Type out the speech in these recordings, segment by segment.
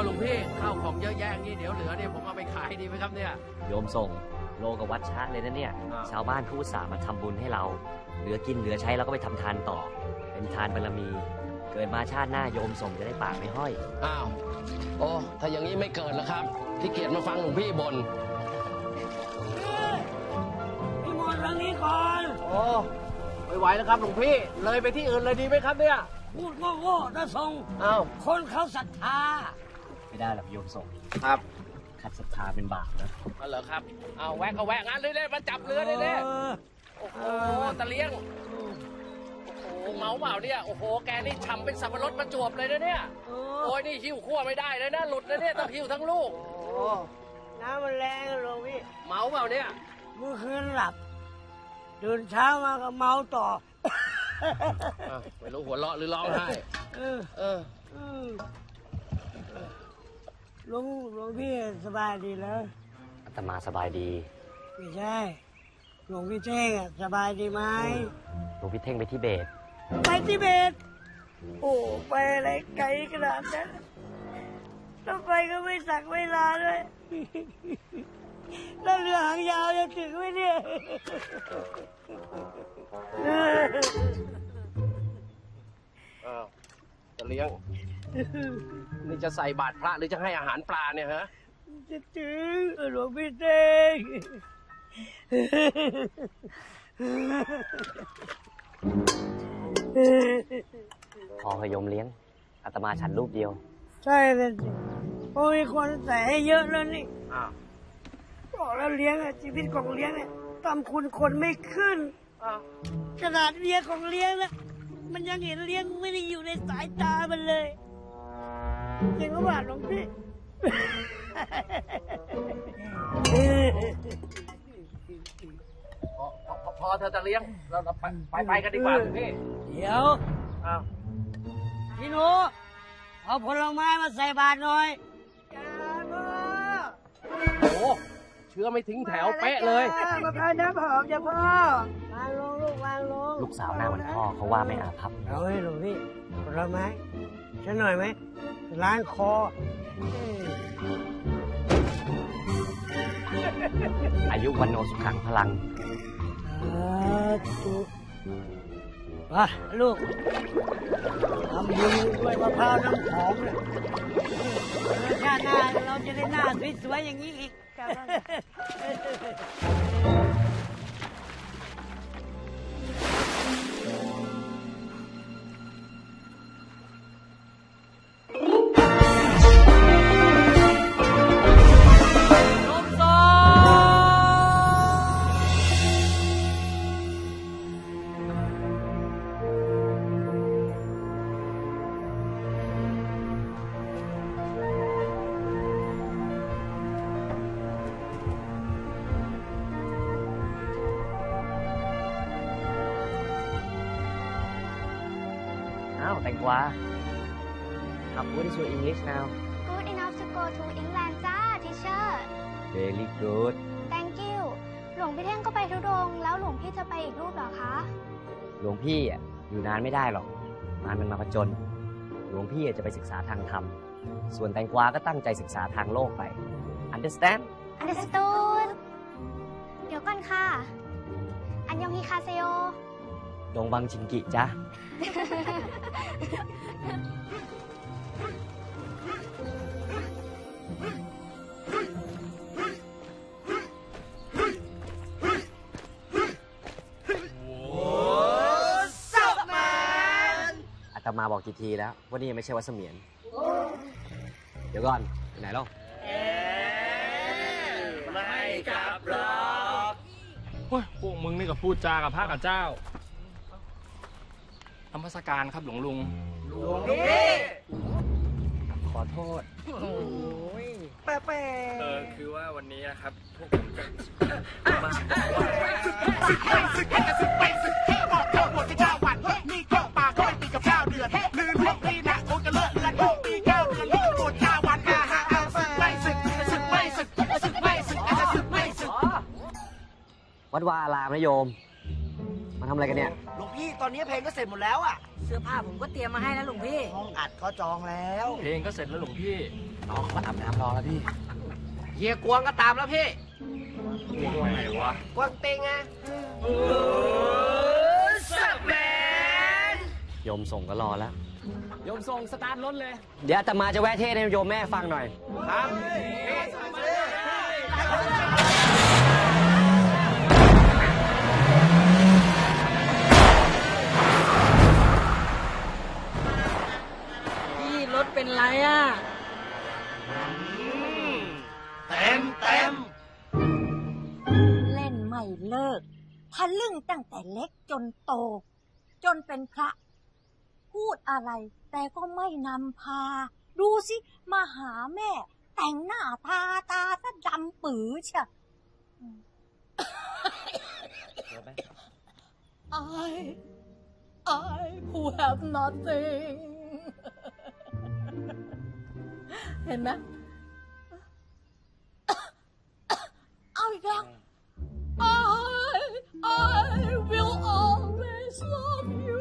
หลวงพี่ข้าวของเยอะแยะอย่างนี้เดี๋ยวเหลือเนี่ยผมเอาไปขายดีไหมครับเนี่ยโยมส่งโลกับวัดชะเลยนะเนี่ยชาวบ้านเขาอุตส่าห์มาทำบุญให้เราเหลือกินเหลือใช้เราก็ไปทำทานต่อเป็นทานบารมีเกิดมาชาติหน้าโยมส่งจะได้ปากไม่ห้อยอ้าวโอ้ถ้าอย่างนี้ไม่เกิดแล้วครับขี้เกียจมาฟังหลวงพี่บ่นพี่มนต์ทางนี้ก่อนโอ้ไม่ไหวแล้วครับหลวงพี่เลยไปที่อื่นเลยดีไหมครับเนี่ยพูดโง่ๆนะทรงอ้าวคนเขาศรัทธาไม่ได้หรอกโยมส่งครับขัดศรัทธาเป็นบาปนะเหรอครับเอาแวะก็แวะงั้นเลยมาจับเรือเลยโอ้โหตะเลี้ยงโอ้โหเมาเปล่าเนี่ยโอ้โหแกนี่ฉ่ำเป็นสับปะรดประจวบเลยนะเนี่ยโอ้ยนี่หิ้วขั้วไม่ได้เลยนะหลุดนะเนี่ยต้องหิ้วทั้งลูกน้ำมันแรงหลวงพี่เมาเปล่าเนี่ยเมื่อคืนหลับตื่นเช้ามาก็เมาต่อไม่รู้หัวเราะหรือร้องไห้หลวงพี่สบายดีแล้วอาตมาสบายดีไม่ใช่หลวงพี่เท่งสบายดีไหมหลวงพี่เท่งไปทิเบตไปทิเบตโอ้ไปอะไรไกลขนาดนั้นต้องไปก็ไม่สักเวลาด้วยแล้วเรือหางยาวจะถึงไหมเนี่ยจะเลี้ยงนี่จะใส่บาตรพระหรือจะให้อาหารปลาเนี่ยฮะจะถึงหลวงพี่เต้งพอโยมเลี้ยงอาตมาฉันรูปเดียวใช่เลยโอ้ยคนใส่ให้เยอะแล้วนี่บอกแล้วเลี้ยงชีวิตของเลี้ยงเนี่ยตามคุณคนไม่ขึ้นขนาดเลี้ยงของเลี้ยงนะมันยังเห็นเลี้ยงไม่ได้อยู่ในสายตามันเลยจริงหรือเปล่าหลวงพี่พอเธอจะเลี้ยงเราไปกันดีกว่าพี่เดี๋ยวพี่หนูเอาผลไม้มาใส่บาตรหน่อยโอ้เชื่อไม่ทิ้งแถวเป๊ะเลยมะพร้าวน้ำหอมจ้ะพ่อวางลงลูกวางลงลูกสาวหน้าเหมือนพ่อเขาว่าไม่อาภัพเอาให้หลวงพี่ผลไม้ฉันหน่อยไหมล้างคออายุวันโนสุขังพลังมาลูกทำบุญด้วยมะพร้าวน้ำหอมเลยชาติหน้าเราจะได้หน้าสวยๆอย่างนี้อีกแตงกวาครับ What is your English now Good enough to go to England จ้า teacher Very good Thank you หลวงพี่เท่งก็ไปทุดงแล้วหลวงพี่จะไปอีกรูปเหรอคะหลวงพี่อยู่นานไม่ได้หรอกมันมาผจญหลวงพี่จะไปศึกษาทางธรรมส่วนแตงกวาก็ตั้งใจศึกษาทางโลกไป Understand Understood เดี๋ยวก่อนค่ะอันยองฮิคาเซโยดงบังชิงกิจ้ะอาตมาบอกกี่ทีแล้วว่านี่ยังไม่ใช่วัดเสมียนเดี๋ยวก่อนไปไหนล่ะไม่กลับหรอกพวกมึงนี่ก็พูดจากับพระกับเจ้านมัสการครับหลวงลุงพี่ขอโทษแปะคือว่าวันนี้นะครับพวกผมจะมาศึกบอกเจ้าหมดที่9 วันนี่ก็ปากก็ไม่ตีกับ9 เดือนลืนพวกพี่นะคงจะเลิกเลือนปี9 เดือนหมด9 วันไม่ศึกวัดวาอารามนะโยมมาทำอะไรกันเนี่ยหลวงพี่ตอนนี้เพลงก็เสร็จหมดแล้วอ่ะเสื้อผ้าผมก็เตรียมมาให้นะหลวงพี่ห้องอัดเขาจองแล้วเพลงก็เสร็จแล้วหลวงพี่น้องมาอาบน้ำรอแล้วพี่เฮียกวงก็ตามแล้วพี่กวงไหนวะกวงเต็งไงสับแมนโยมส่งก็รอแล้วโยมส่งสตาร์ทรถเลยเดี๋ยวอาตมาจะแวะเทศให้โยมแม่ฟังหน่อยครับพี่รถเป็นไรอ่ะเต็มเต็มเล่นไม่เลิกทะลึ่งตั้งแต่เล็กจนโต จนเป็นพระ พูดอะไรแต่ก็ไม่นำพา ดูสิมาหาแม่ แต่งหน้าทาตาซะดำปื๋อเชีย I who have nothing เห็นไหม เอาอีกแล้ว I will always love you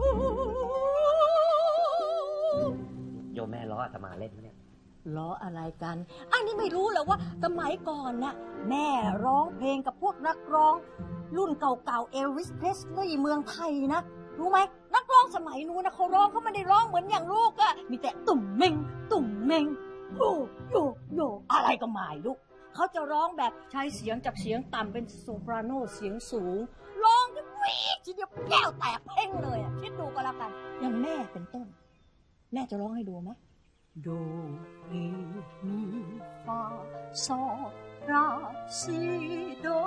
โยมแม่ล้ออาตมาเล่นไหมเนี่ยล้ออะไรกัน อันนี้ไม่รู้เหรอว่าสมัยก่อนน่ะแม่ร้องเพลงกับพวกนักร้อง รุ่นเก่าๆเอลวิสเพรสลีย์เมืองไทยนะ รู้ไหมนักร้องสมัยนู้นนะเขาร้องเขาไม่ได้ร้องเหมือนอย่างลูกอะมีแต่ตุ่มเมงตุ่มเมงโยโยโยอะไรก็ไม่ลูกเขาจะร้องแบบใช้เสียงจากเสียงต่ำเป็นโซปราโนเสียงสูงร้องกันวีดทีเดียวแก้วแตกเพ่งเลยอะคิดดูก็แล้วกันอย่างแม่เป็นต้น แม่จะร้องให้ดูไหมโดเรมีฟาโซลาซิโด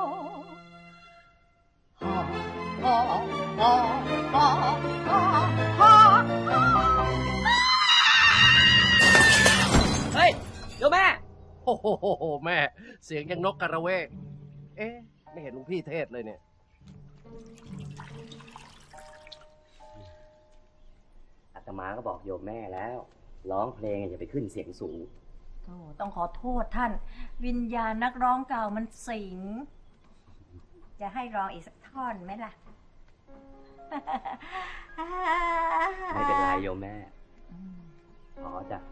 ฮาฮาฮาฮาฮาฮาเฮ้ยโยมแม่โอ้โหแม่ เสียงยังนกกระเวก เอ๊ะไม่เห็นหลวงพี่เทศเลยเนี่ยอาตมาก็บอกโยมแม่แล้ว ร้องเพลงอย่าไปขึ้นเสียงสูงโอ้ต้องขอโทษท่าน วิญญาณนักร้องเก่ามันสิง จะให้ร้องอีกสักท่อนไหมล่ะไม่เป็นไรโยมแม่ขอจ้ะ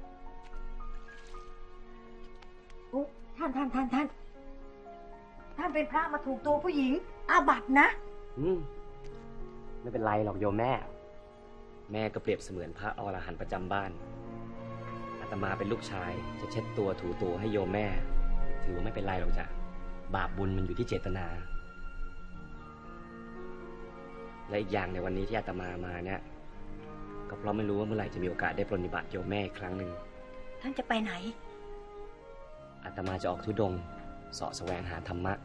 อุ๊ยท่านเป็นพระมาถูกตัวผู้หญิง อาบัตินะไม่เป็นไรหรอกโยมแม่ แม่ก็เปรียบเสมือนพระอรหันต์ประจำบ้าน อาตมาเป็นลูกชายจะเช็ดตัวถูตัวให้โยมแม่ ถือว่าไม่เป็นไรหรอกจ้ะ บาปบุญมันอยู่ที่เจตนา และอีกอย่างในวันนี้ที่อาตมามาเนี่ยก็เพราะไม่รู้ว่าเมื่อไหร่จะมีโอกาสได้ปรนนิบัติโยมแม่อีกครั้งหนึ่งท่านจะไปไหนอาตมาจะออกธุดงค์เสาะแสวงหาธรรมะ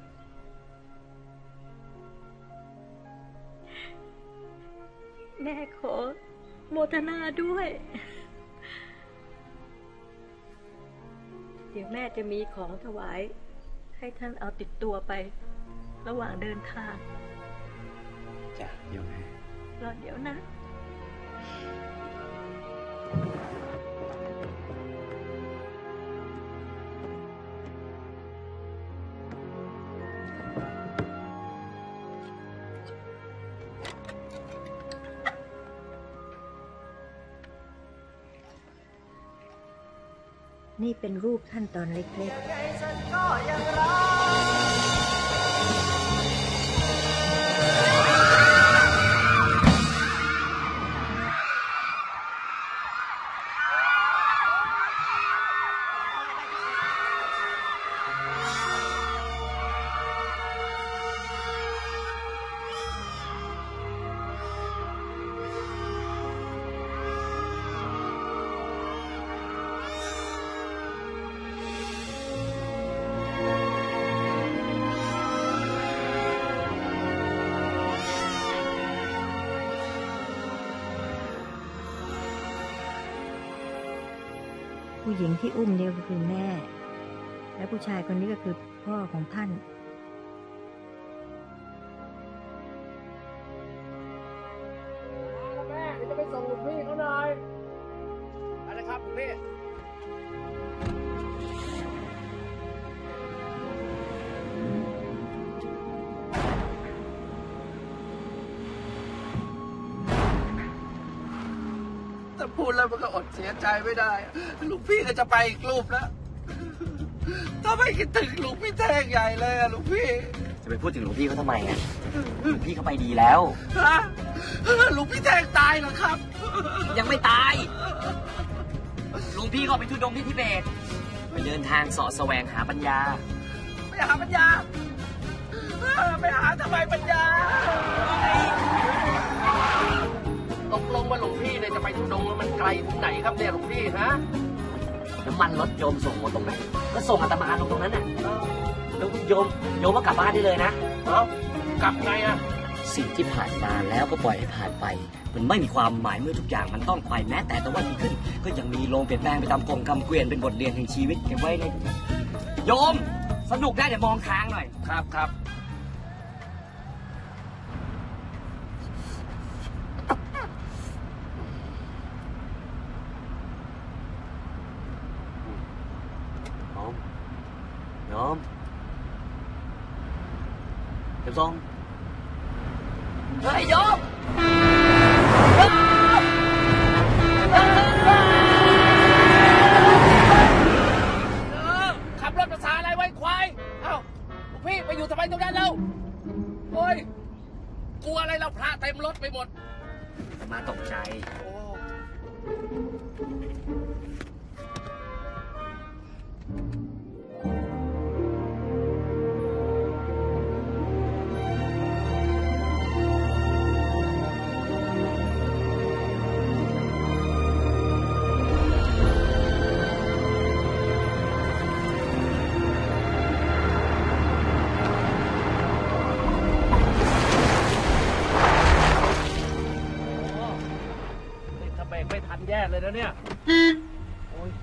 แม่ขอโมทนาด้วย เดี๋ยวแม่จะมีของถวาย ให้ท่านเอาติดตัวไป ระหว่างเดินทางจ้ะโยมแม่รอเดี๋ยวนะ นี่เป็นรูปท่านตอนเล็กผู้หญิงที่อุ้มเนี่ยก็คือแม่ และผู้ชายคนนี้ก็คือพ่อของท่านแม่เดี๋ยวจะไปส่งหลวงพี่เขาหน่อยอะไรครับหลวงพี่แต่พูดแล้วมันก็อดเสียใจไม่ได้หลวงพี่ก็จะไปอีกรูปแล้วทำไมคิดถึงหลวงพี่แท่งใหญ่เลยอะหลวงพี่จะไปพูดถึงหลวงพี่เขาทำไมอ่ะหลวงพี่เขาไปดีแล้วฮะหลวงพี่แท่งตายเหรอครับยังไม่ตายหลวงพี่เขาไปทุดงที่ทิเบตไปเดินทางเสาะแสวงหาปัญญาไปหาปัญญาไปหาทำไมปัญญาตกลงว่าหลวงพี่เนี่ยจะไปทุดงมันไกลถึงไหนครับเนี่ยหลวงพี่ฮะน้ำมันรถโยมส่งมาตรงไหนก็ส่งอาตมาลงตรงนั้นน่ะแล้วโยมก็กลับบ้านได้เลยนะเอ้ากลับไงอะสิ่งที่ผ่านมาแล้วก็ปล่อยให้ผ่านไป มันไม่มีความหมายเมื่อทุกอย่างมันต้องไปแม้แต่วันดีขึ้น ก็ยังมีลมเปลี่ยนแปลงไปตามกลมกำเกวียนเป็นบทเรียนแห่งชีวิตเก็บไว้ในโยมสนุกได้แต่มองทางหน่อยครับครับโยมเก็บซองเฮ้ยโยมขับรถภาษาอะไรไว้ควายเอ้าหลวงพี่ไปอยู่ทำไมตรงนั้นเราโอ้ยกลัวอะไรเราพระเต็มรถไปหมดอาตมาตกใจโอ้ถ้าเบรกไม่ทันแย่เลยนะเนี่ยโอ้ย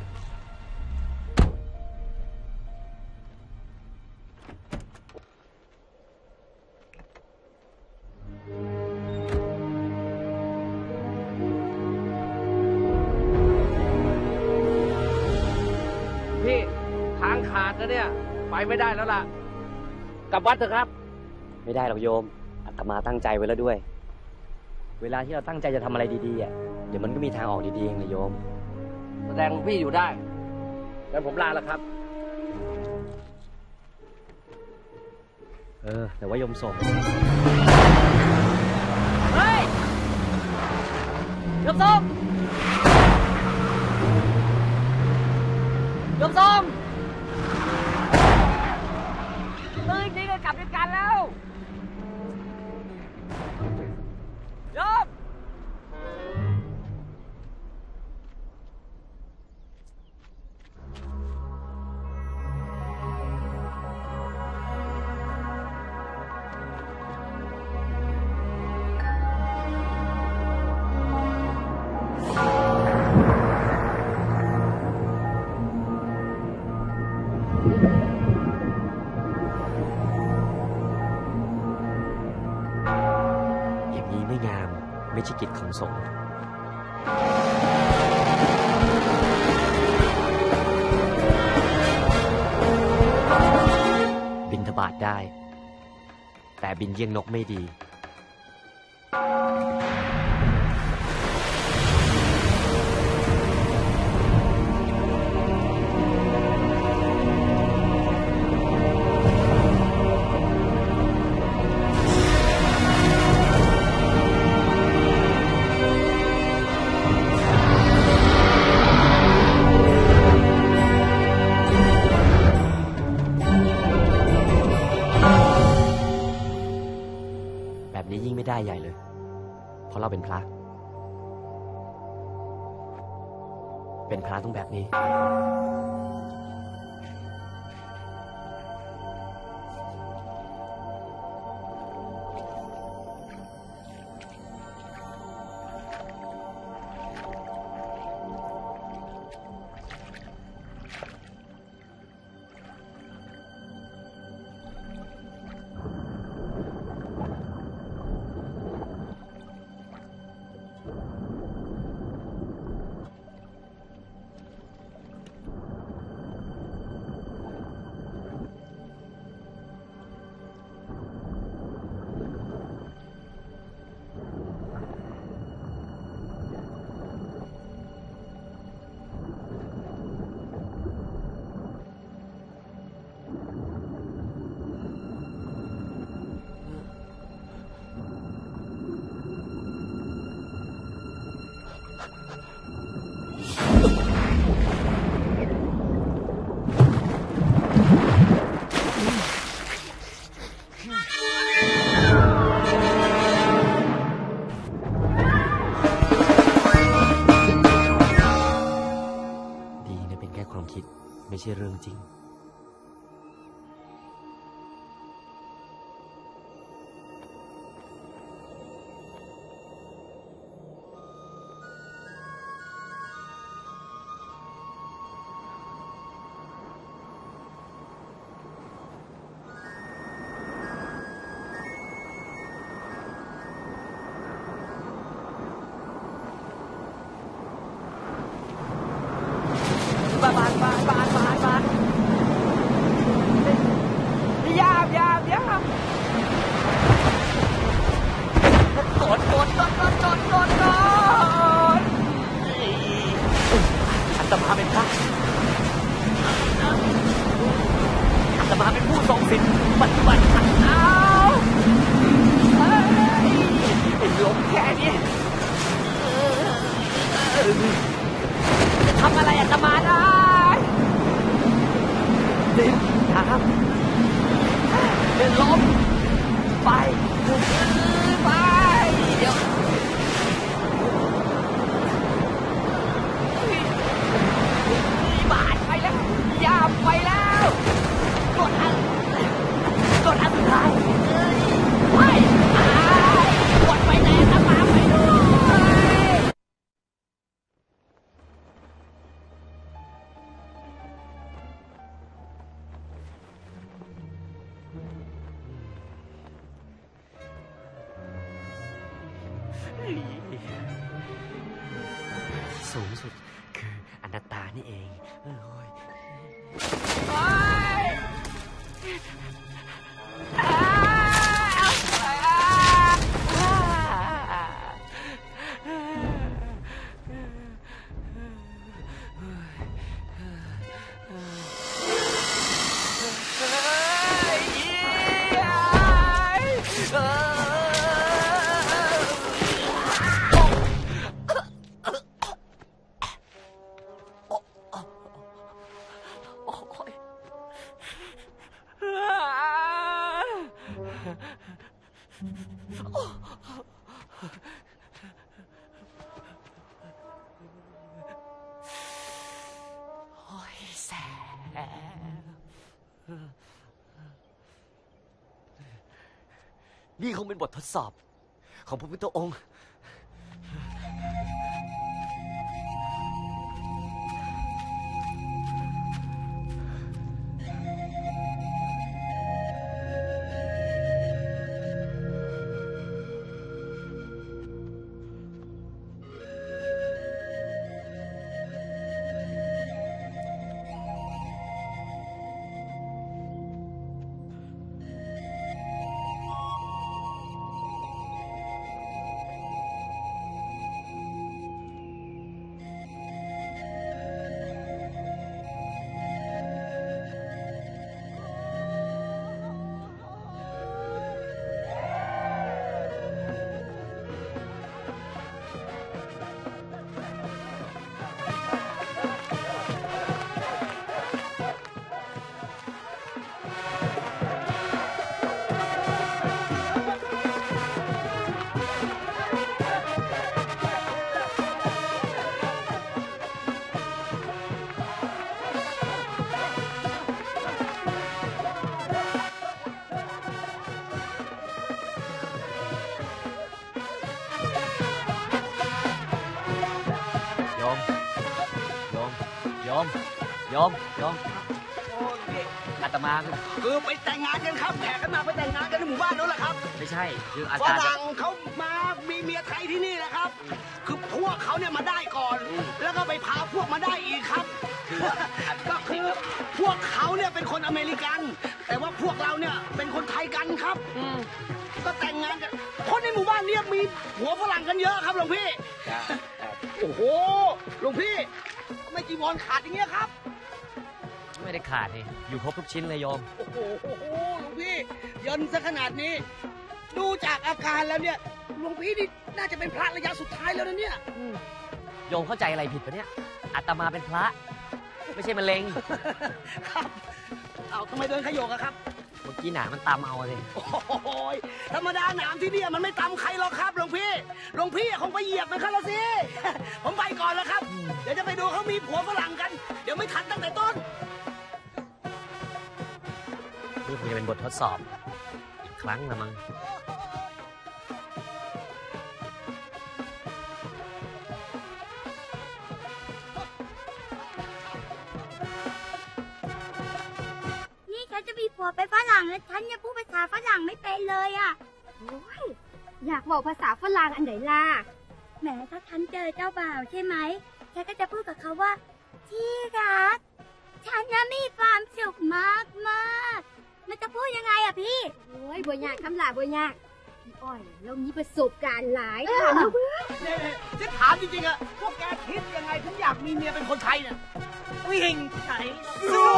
พี่ทางขาดนะเนี่ย ไปไม่ได้แล้วล่ะ กลับวัดเถอะครับไม่ได้หรอกโยมอาตมาตั้งใจไว้แล้วด้วย เวลาที่เราตั้งใจจะทำอะไรดีๆอ่ะเดี๋ยวมันก็มีทางออกดีๆเองนะโยมแสดงพี่อยู่ได้งั้นผมลาแล้วครับแต่ว่าโยมส่งเฮ้ยยกส้มยกส้มตื่นดีก็กลับด้วยกันแล้วยกอย่างนี้ไม่งามไม่ใช่กิจของสงฆ์บิณฑบาตได้ แต่บินเยี่ยงนกไม่ดี แบบนี้ยิ่งไม่ได้ใหญ่เลย เพราะเราเป็นพระ เป็นพระต้องแบบนี้ใช่เรื่องจริงอาตมาเป็นพระอาตมาเป็นผู้ทรงศีลปฏิบัติธรรมลมแค่นี้จะทำอะไรอาตมาได้ดินน้ำเป็นลมไปเดี๋ยวบาดไปแล้วยามไปแล้วกดอันสุดท้ายไม่กดไปไหนอาตมาไปด้วยสูงสุดคืออนัตตานี่เองนี่คงเป็นบททดสอบของพระพุทธองค์ยอมอาตมาคือไปแต่งงานกันครับแขกกันมาไปแต่งงานกันในหมู่บ้านนู้นแหละครับไม่ใช่คืออาฝจารย์รั่งเขามามีเมียไทยที่นี่แหละครับคือพวกเขาเนี่ยมาได้ก่อนแล้วก็ไปพาพวกมาได้อีกครับก็คือพวกเขาเนี่ยเป็นคนอเมริกันแต่ว่าพวกเราเนี่ยเป็นคนไทยกันครับก็แต่งงานกันคนในหมู่บ้านเนี่ยมีหัวฝรั่งกันเยอะครับหลวงพี่โอ้โหหลวงพี่ทำไมจีวรขาดอย่างเงี้ยครับไม่ได้ขาดนี่อยู่ครบทุกชิ้นเลยโยมโอ้โหหลวงพี่ย่นซะขนาดนี้ดูจากอาการแล้วเนี่ยหลวงพี่นี่น่าจะเป็นพระระยะสุดท้ายแล้วนะเนี่ยโยมเข้าใจอะไรผิดปะเนี่ยอาตมาเป็นพระไม่ใช่มะเร็งครับเอาทำไมเดินขยโยกอะครับเมื่อกี้หนามันตำเอาเลยโอ้ยธรรมดาหนามที่นี่มันไม่ตำใครหรอกครับหลวงพี่คงไปเหยียบมันเขาละสิผมไปก่อนแล้วครับเดี๋ยวจะไปดูเขามีผัวฝรั่งกันเดี๋ยวไม่ทันตั้งแต่ต้นนี่คงจะเป็นบททดสอบอีกครั้งละมั้งนี่ฉันจะมีผัวไปฝรั่งแล้วฉันยังพูดภาษาฝรั่งไม่เป็นเลยอ่ะโอ้ยอยากบอกภาษาฝรั่งอันไหนล่ะแหมถ้าฉันเจอเจ้าบ่าวใช่ไหมฉันก็จะพูดกับเขาว่าที่รักฉันน่ะมีความสุขมากมากมันจะพูดยังไงอะพี่โอ้ยบัวยากคำหลาบัวยากพี่อ้อยเรามีประสบการณ์หลายถามลูกจะถามจริงๆอะพวกแกคิดยังไงถึงอยากมีเมียเป็นคนไทยเนี่ยวิ่งไถสวย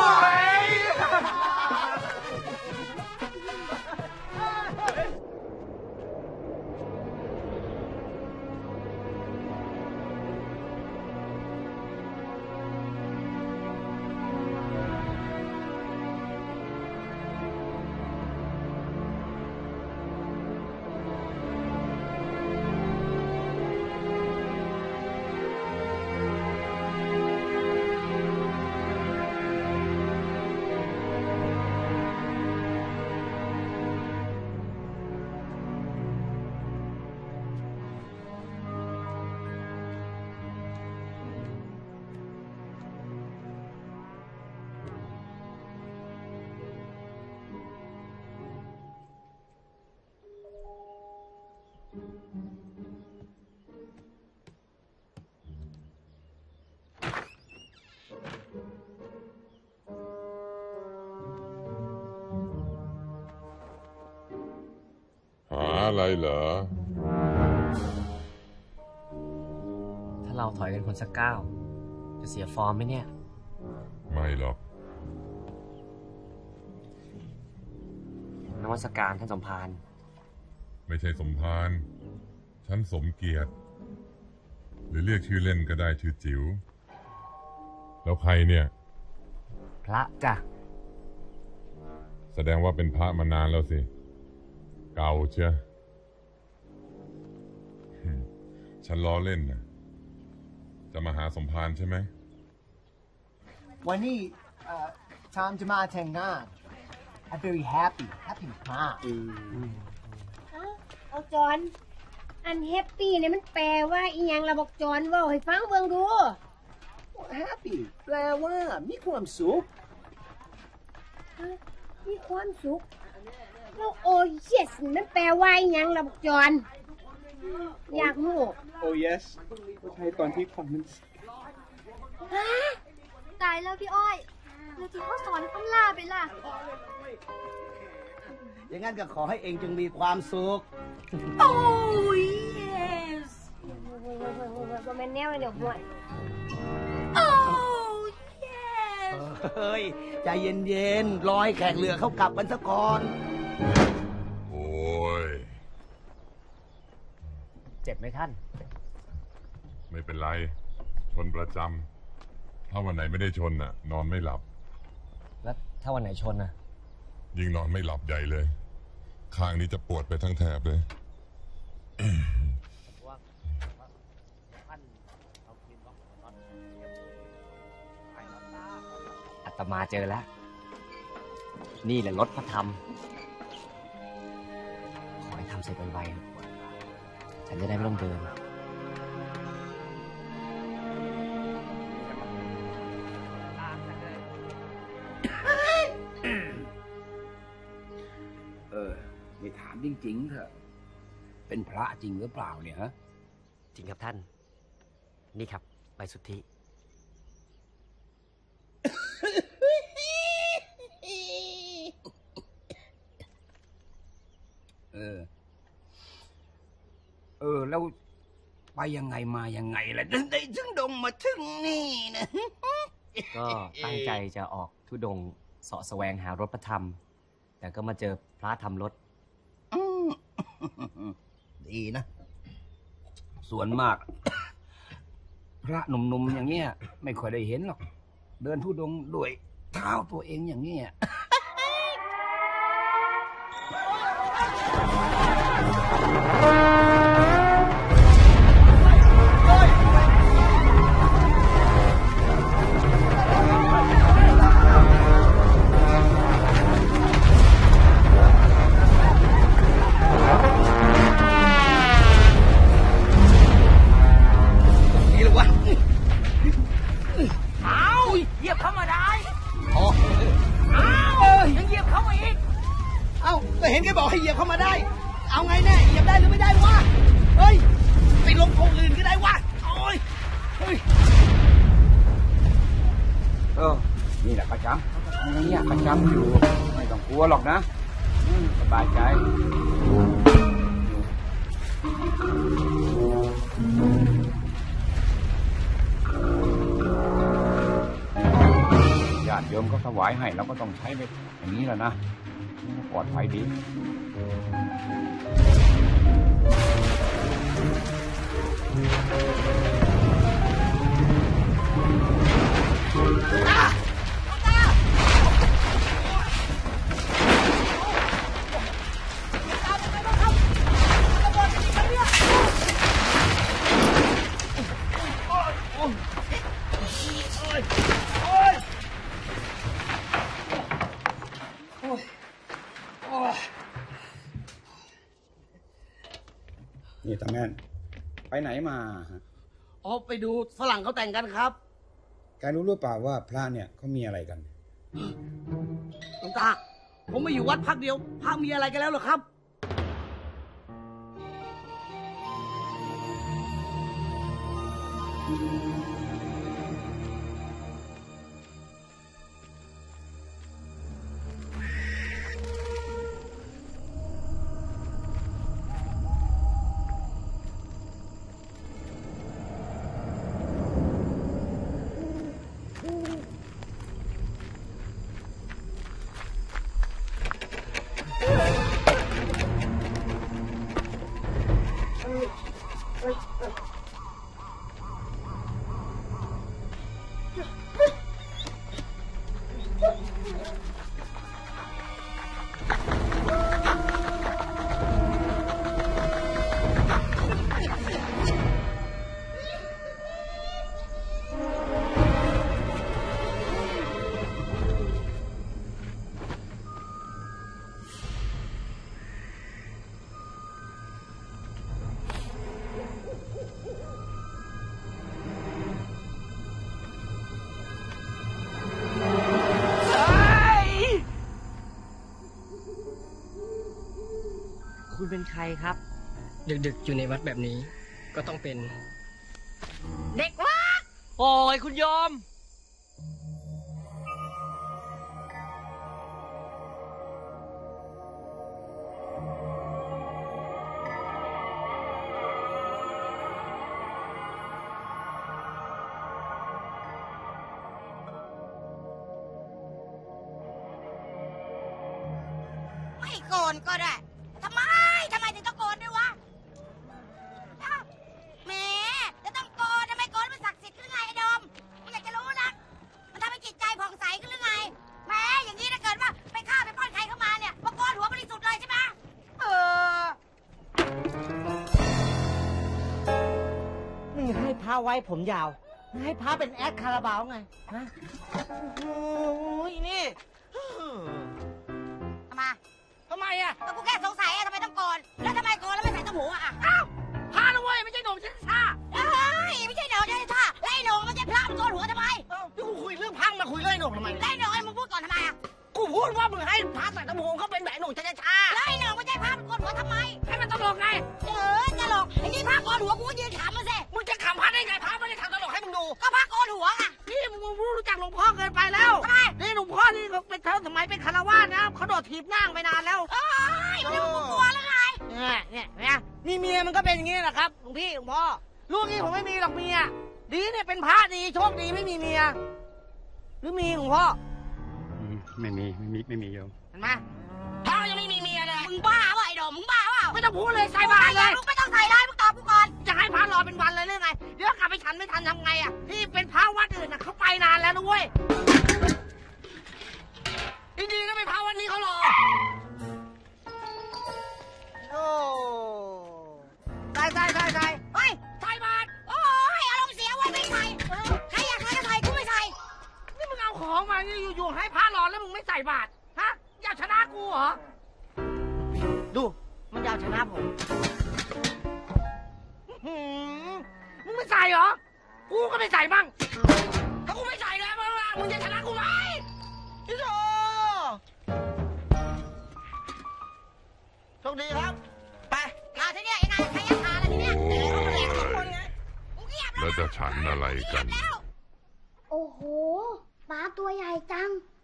หาอะไรเหรอถ้าเราถอยกันคนสักก้าวจะเสียฟอร์มไหมเนี่ยไม่หรอกนมัสการท่านสมภารไม่ใช่สมภารฉันสมเกียรติ หรือเรียกชื่อเล่นก็ได้ชื่อจิ๋ว แล้วใครเนี่ยพระจ้ะแสดงว่าเป็นพระมานานแล้วสิ เก่าเชียฉันล้อเล่นนะจะมาหาสมภารใช่ไหมวันนี้ชามจะมาแต่งงาน I'm very happy มากเอาจอนอันแฮปปี้เนี่ยมันแปลว่าอีหยังเราบอกจอนว่าให้ฟังเบิ่งดู happy แปลว่ามีความสุขมีความสุขแล้วโอ้เยสมันแปลว่าอีหยังเราบอกจอนอยากรู้ Oh yes ก็ใช้ตอนที่คอนมันฮะตายแล้วพี่อ้อยเราที่เขาสอนคำลาไปล่ะอย่างนั้นก็ขอให้เองจงมีความสุขโอ้ย yes ว่าแม่นแนวเลยเดี๋ยวห่วยโอ้ yes เฮ้ย ใจเย็นๆรอให้แขกเรือเขากลับกันซะก่อนโอ้ยเจ็บไหมท่านไม่เป็นไร ชนประจำ ถ้าวันไหนไม่ได้ชนน่ะ นอนไม่หลับแล้วถ้าวันไหนชนนะยิ่งนอนไม่หลับใหญ่เลย ข้างนี้จะปวดไปทั้งแถบเลยอาตมาเจอแล้ว นี่แหละรถพระธรรม ขอให้ทำเสร็จไวๆฉันจะได้ไม่ต้องเดินไม่ถามจริงๆเถอะ เป็นพระจริงหรือเปล่าเนี่ยฮะจริงครับท่าน นี่ครับใบสุทธิแล้วไปยังไงมายังไงล่ะได้ถึงดงมาถึงนี่นะก็ตั้งใจจะออกธุดงค์เสาะแสวงหารถพระธรรม แต่ก็มาเจอพระทำรถดีนะ ส่วนมาก พระหนุ่มๆอย่างเงี้ยไม่ค่อยได้เห็นหรอก เดินธุดงค์ด้วยเท้าตัวเองอย่างเงี้ยจำอะไรเนี่ยประจำอยู่ไม่ต้องกลัวหรอกนะสบายใจญาติโยมก็ถวายให้เราก็ต้องใช้ไปอย่างนี้แหละนะปลอดภัยดีนี่ตาแม่นไปไหนมาฮะอ๋อไปดูฝรั่งเขาแต่งกันครับแกรู้หรือเปล่าว่าพระเนี่ยเขามีอะไรกันหลวงตาผมมาอยู่วัดพักเดียวพระมีอะไรกันแล้วเหรอครับ คุณเป็นใครครับดึกๆอยู่ในวัดแบบนี้ก็ต้องเป็นเด็กวะโอ้ยคุณโยมไม่โกนก็ได้ทำไมถึงต้องโกนด้วยวะอ้าวแหมจะต้องโกนทำไมโกนมันศักดิ์สิทธิ์หรือไงไอ้ดมไม่อยากจะรู้นะมันทำให้จิตใจผ่องใสขึ้นหรือไงแหมอย่างนี้ถ้าเกิดว่าไปฆ่าไปปล้อนใครเข้ามาเนี่ยมาโกนหัวบริสุทธิ์เลยใช่ไหมนี่ให้พระไว้ผมยาวให้พระเป็นแอดคาราบาวไงฮะโอ้ยนี่ทำไมอ่ะก็กูแค่สงสัยอะทำไมต้องโกนแล้วทำไมโกนแล้วไม่ใส่ต้มหูอ่ะอ้าวพาละเว้ยไม่ใช่หนุ่มชันชาเอ้ยไม่ใช่หนุ่มชันชาไล่หนุ่มมันจะพระมันโกนหัวทำไมนี่กูคุยเรื่องพังมาคุยเรื่องหนุ่มทำไมไล่หนุ่มให้มึงพูดก่อนทำไมอ่ะกูพูดว่ามึงให้พระใส่ต้มหูเขาเป็นแบบหนุ่มชันชาไล่หนุ่มไม่ใช่พระมันโกนหัวทำไมให้มันตลกไงตลกไอ้นี่พระโกนหัวกูยืนขำมันสิมึงจะขำพระได้ไงพระไม่ได้ทำตลกให้มึงดูก็พระโกนหัวไงนี่มึงรู้จักหลวงพ่อเกินไปแล้วทำไมนี่หลวงพ่อนี่เป็นเธอสมัยเป็นคารวาสนะเขาโดดถีบนั่งไปนานแล้วมันมึงกลัวแล้วไงเนี่ยนี่เมียมันก็เป็นอย่างนี้แหละครับหลวงพี่หลวงพ่อลูกนี้ผมไม่มีหรอกเมียดีเนี่ยเป็นพระดีโชคดีไม่มีเมียหรือมีหลวงพ่อไม่มีโยมเห็นไหมพระยังไม่มีเมียเลยมึงบ้าวะไอ้ดมมึงบ้าวะไม่ต้องพูดเลยใส่บาตรเลยมึงไม่ต้องใส่เลยมึงตอบกูก่อนจะให้พระรอเป็นวันเลยหรือไงเดี๋ยวกลับไปฉันไม่ทันทำไงอ่ะที่เป็นพระวัดอื่นน่ะเขาไปนานแล้วนะเว้ยดีๆก็เป็นพระวันนี้เขารอโอ้ใส่เฮ้ยใส่บาตรโอ้ยอารมณ์เสียไว้ไม่ใส่ใครอยากใส่ก็ใส่กูไม่ใส่นี่มึงเอาของมาอยู่ให้พระรอแล้วมึงไม่ใส่บาตรฮะอยากชนะกูเหรอดูมันอยากชนะผมมึงไม่ใส่เหรอกูก็ไม่ใส่บ้างถ้ากูไม่ใส่แล้วมึงจะชนะกูไหมพี่โตโชคดีครับไปมาทีเนี้ยยังไงใครจะทานอะไรทีเนี้ยเอาไปแหลกทุกคนไงแล้วจะฉันอะไรกันโอ้โหปลาตัวใหญ่จัง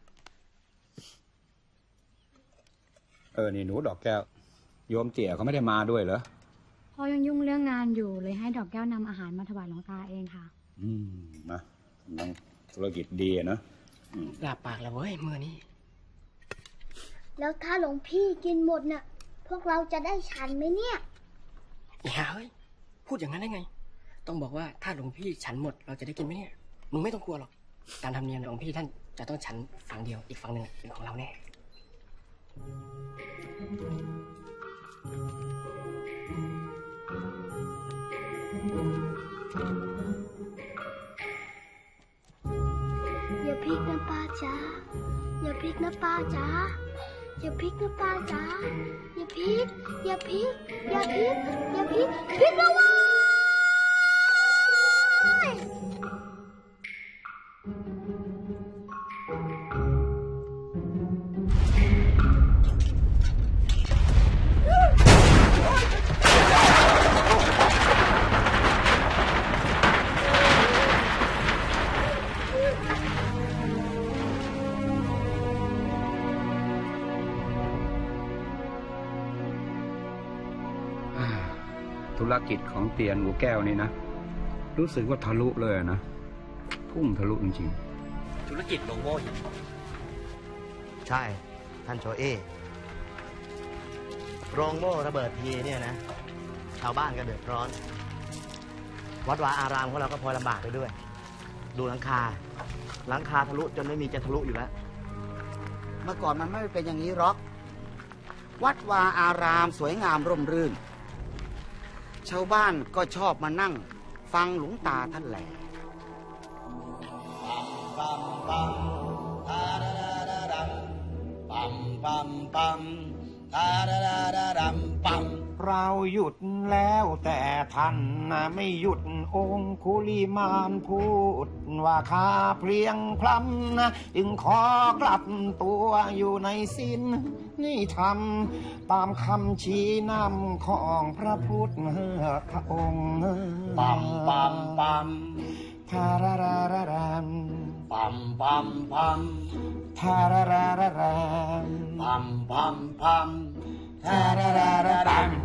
นี่หนูดอกแก้วโยมเตี่ยเขาไม่ได้มาด้วยเหรอพ่อยังยุ่งเรื่องงานอยู่เลยให้ดอกแก้วนำอาหารมาถวายหลวงตาเองค่ะนะกำลังธุรกิจดีนะหลับปากแล้วเว้ยมือนี้แล้วถ้าหลวงพี่กินหมดน่ะพวกเราจะได้ฉันไหมเนี่ยอย่าเฮ้ยพูดอย่างนั้นได้ไงต้องบอกว่าถ้าหลวงพี่ฉันหมดเราจะได้กินไหมเนี่ยมึงไม่ต้องกลัวหรอกตามธรรมเนียมหลวงพี่ท่านจะต้องฉันฝั่งเดียวอีกฝั่งหนึ่งเป็นของเราแน่อย่าพลิกนะป้าจ๋าอย่าพลิกนะป้าจ๋าอย่าพลิกนะป้าจ๋าอย่าพลิกอย่าพลิกอย่าพลิกอย่าพลิกพลิกแล้วว้ายธุรกิจของเตียนหูแก้วนี่นะรู้สึกว่าทะลุเลยนะพุ่งทะลุจริงๆธุรกิจโรงโม่หินใช่ท่านโจเอโรงโม่ระเบิดทีเนี่ยนะชาวบ้านก็เดือดร้อนวัดวาอารามของเราก็พลอยลำบากไปด้วยดูหลังคาทะลุจนไม่มีจะทะลุอยู่แล้วเมื่อก่อนมันไม่เป็นอย่างนี้หรอกวัดวาอารามสวยงามร่มรื่นชาวบ้านก็ชอบมานั่งฟังหลวงตาท่านแหล่เราหยุดแล้วแต่ท่านไม่หยุดองคุลิมานพูดว่าข้าเพลียงพล้ำจึงขอกลับตัวอยู่ในศีลนี่ทำตามคำชี้นำของพระพุทธพระองค์ปั๊มปั๊มปั๊มทารารารารัมปั๊มปั๊มปั๊มทารารารารัมปั๊มปั๊มปั๊มทารารารารัม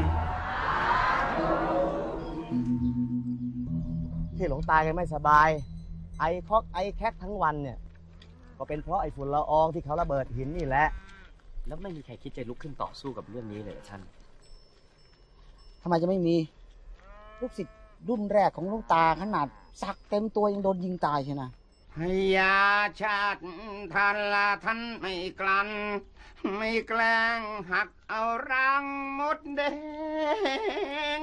ที่หลวงตายังไม่สบายไอคอกไอแคกทั้งวันเนี่ยก็เป็นเพราะไอฝุ่นละอองที่เขาระเบิดหินนี่แหละแล้วไม่มีใครคิดจะลุกขึ้นต่อสู้กับเรื่องนี้เลยท่านทำไมจะไม่มีลูกศิษย์รุ่นแรกของหลวงตาขนาดสักเต็มตัวยังโดนยิงตายใช่ไหมพยาชาติท่านละท่านไม่กลั้นไม่แกล้งหักเอารังมดแดง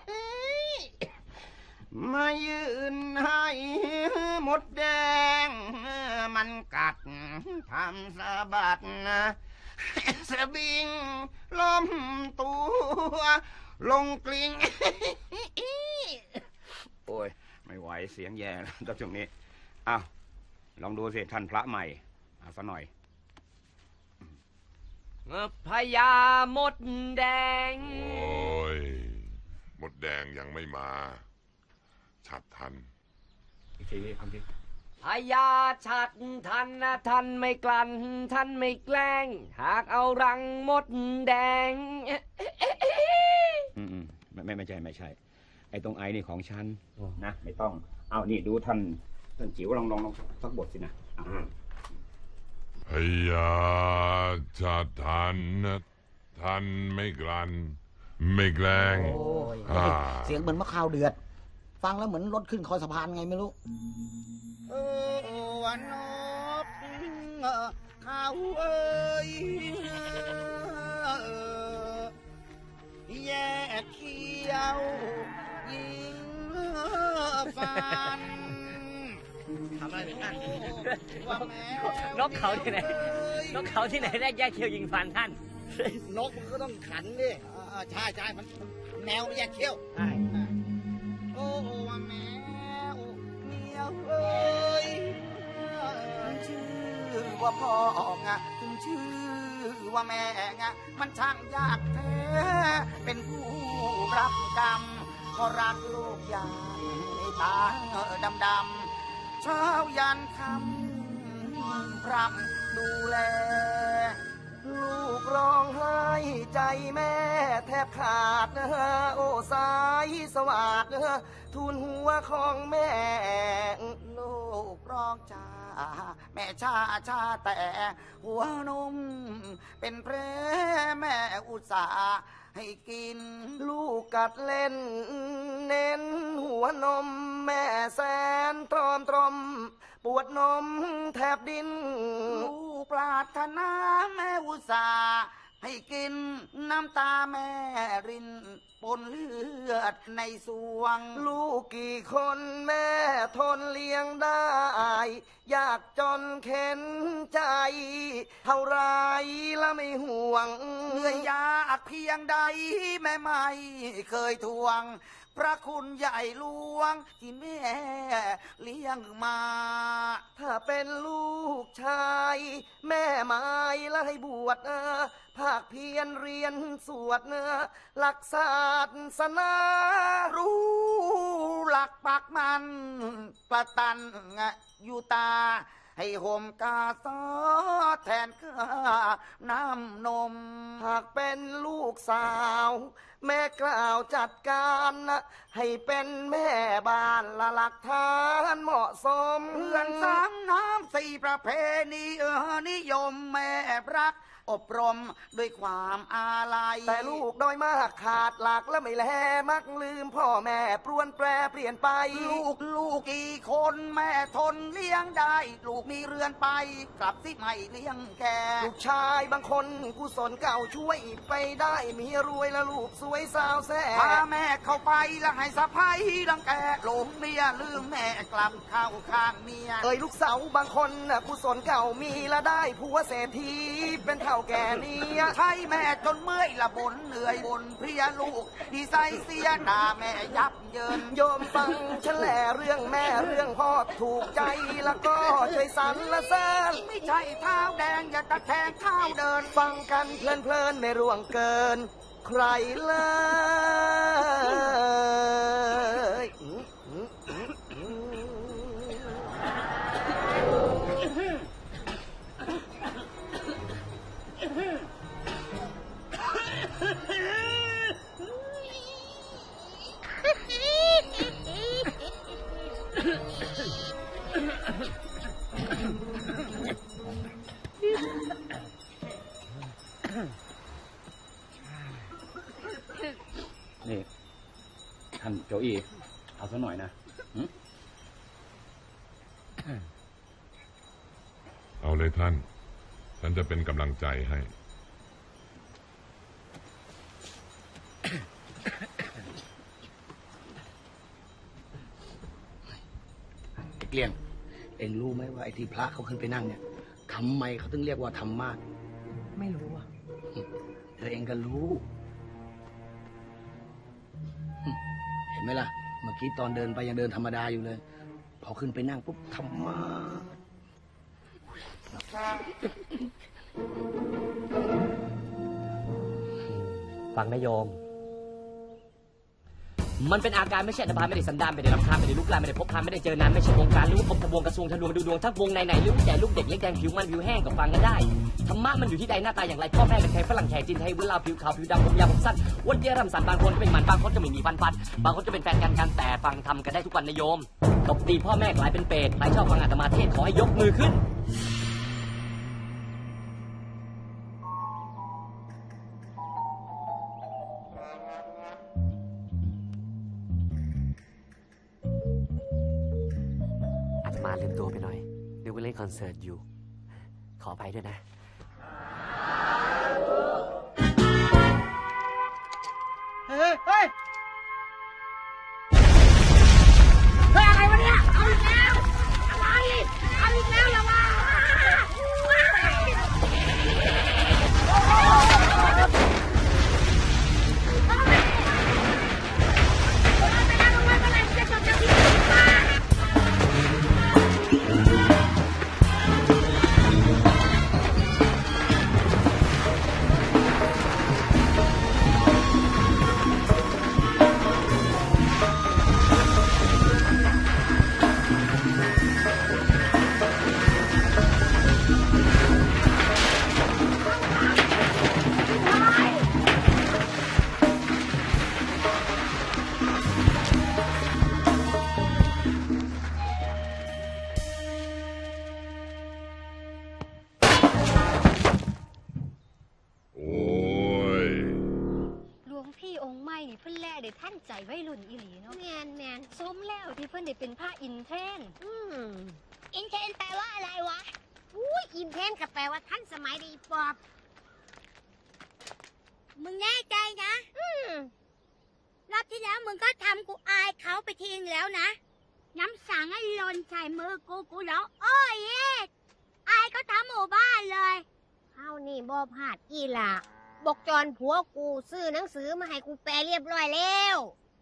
มายืนให้มดแดงมันกัดทำสะบัดสะบิงล้มตัวลงกลิ้งโอ้ยไม่ไหวเสียงแย่แล้วตอนช่วงนี้อ้าวลองดูสิท่านพระใหม่เอาซะหน่อยพญามดแดงโอ้ยมดแดงยังไม่มาฉัดทันอีกทีคำที่พญาฉัดทันนะท่านไม่กลั่นท่านไม่แกล้งหากเอารังมดแดงไม่ใช่ไอ้ตรงไอนี่ของฉันนะไม่ต้องเอานี่ดูท่านจิ๋วลองสักบทสินะพญาฉัดทันนะท่านไม่กลั่นไม่แกล้งเสียงเหมือนมะขาวเดือดฟังแล้วเหมือนรถขึ้นคอสะพานไงไม่รู้วันนกเขาเอ้ยแยกเขี้ยวยิงฟันทำอะไรกันนกเขาที่ไหนนกเขาที่ไหนแรกแยกเขี้ยวยิงฟันท่านนกมันก็ต้องขันดิใช่มันแมวแยกเขี้ยวโอ้ว่าแมวเมียเอ้ยชื่อว่าพ่องะถึงชื่อว่าแม่งะมันช่างยากแท้เป็นผู้รับกรรมก็รักลูกยานในตาดำเช้ายันค่ำพรำดูแลลูกร้องไห้ใจแม่แทบขาดโอ้สายสวาดทูลหัวของแม่ลูกร้องจ้าแม่ชาแต่หัวนมเป็นแผลแม่อุตส่าห์ให้กินลูกกัดเล่นเน้นหัวนมแม่แสนตรอมปวดนมแทบดิ้นลูกปรารถนาแม่อุตส่าห์ให้กินน้ำตาแม่รินปนเลือดในสวงลูกกี่คนแม่ทนเลี้ยงได้อยากจนเข็นใจเท่าไรละไม่ห่วงเหนื่อยยากเพียงใดแม่ไม่เคยทวงพระคุณใหญ่หลวงที่แม่เลี้ยงมาถ้าเป็นลูกชายแม่ไม้และให้บวชภาคเพียรเรียนสวดหลักศาสนารู้หลักปักมันประตันอยู่ตาให้ห่มกาซอแทนข้าน้ำนมหากเป็นลูกสาวแม่กล่าวจัดการให้เป็นแม่บ้านละหลักฐานเหมาะสมเพื่อนสามน้ำสี่ประเพณีนิยมแม่รักอบรมด้วยความอาลัยแต่ลูกด้อยมากขาดหลักและไม่แลมักลืมพ่อแม่ปรวนแปรเปลี่ยนไปลูกกี่คนแม่ทนเลี้ยงได้ลูกมีเรือนไปกลับที่ไม่เลี้ยงแกลูกชายบางคนกุศลเก่าช่วยไปได้มีรวยและลูกสวยสาวแซ่พาแม่เข้าไปแล้วให้สะพ้ายรังแกหลงเมียลืมแม่กลับเข้าข้างเมียลูกสาวบางคนกุศลเก่ามีและได้ผัวเศรษฐีเป็นเท่าแก่นี้ใช่แม่จนเมื่อยละบ่นเหนื่อยบ่นเพลียลูกดีใจเสียด่าแม่ยับเยินโยมฟังฉันแหล่เรื่องแม่เรื่องพ่อถูกใจแล้วก็ช่วยสรรเสริญไม่ใช่เท้าแดงอย่าตะแคงเท้าเดินฟังกันเพลินๆไม่ร่วงเกินใครเลยนี่ท่านโจอี้เอาซะหน่อยนะเอาเลยท่าน ฉันจะเป็นกำลังใจให้เกลี้ยงเอ็งรู้ไหมว่าไอ้ที่พระเขาขึ้นไปนั่งเนี่ยทำไมเขาถึงเรียกว่าธรรมะไม่รู้อ่ะเธอเองก็รู้เห็นไหมล่ะเมื่อกี้ตอนเดินไปยังเดินธรรมดาอยู่เลยพอขึ้นไปนั่งปุ๊บธรรมะฟังนะโยมมันเป็นอาการไม่ใช่อันตรายไม่ได้สันดานไม่ได้รำคาญไม่ได้ลุกลามไม่ได้พบพานไม่ได้เจอนานไม่ใช่วงการหรือว่าพบทบวงกระทรวงทะลวงดูดวงทั้งวงไหนหรือใหญ่ลูกเด็กเล็กแดงผิวมันผิวแห้งก็ฟังกันได้ธรรมะมันอยู่ที่ใดหน้าตาอย่างไรพ่อแม่เป็นใครฝรั่งแขกจีนไทยเวลาผิวขาวผิวดำผมยาวผมสั้นวันเดียรำสันบางคนก็เป็นหมันบางคนจะไม่มีฟันบางคนจะเป็นแฟนกันแต่ฟังทำกันได้ทุกวันนะโยมตบตีพ่อแม่กลายเป็นเปรตใครชอบฟังอาตมาเทศขอให้ยกมือขึ้นมาลืมตัวไปหน่อยนึกว่าเล่นคอนเสิร์ตอยู่ขอไปด้วยนะเฮ้ยอะไรวะเนี่ยเอาอีกแล้วอะไรเอาอีกแล้วเหรอวะนใจวัยรุ่นอีหลีเนาะแมนสมแล้วที่เพิ่นได้เป็นพระอินเทรนอินเทรนแปลว่าอะไรวะอุ้ยอินเทรนก็แปลว่าทันสมัยดีปอบมึงแน่ใจนะรอบที่แล้วมึงก็ทำกูอายเขาไปทีนึงแล้วนะย้ำสั่งให้หล่นใส่มือกูร้องโอ้ยเย็ดอายก็ทำหมู่บ้านเลยเฮานี่บ่พลาดอีหล่ะบอกจอนผัวกูซื้อหนังสือมาให้กูแปลเรียบร้อยแล้ว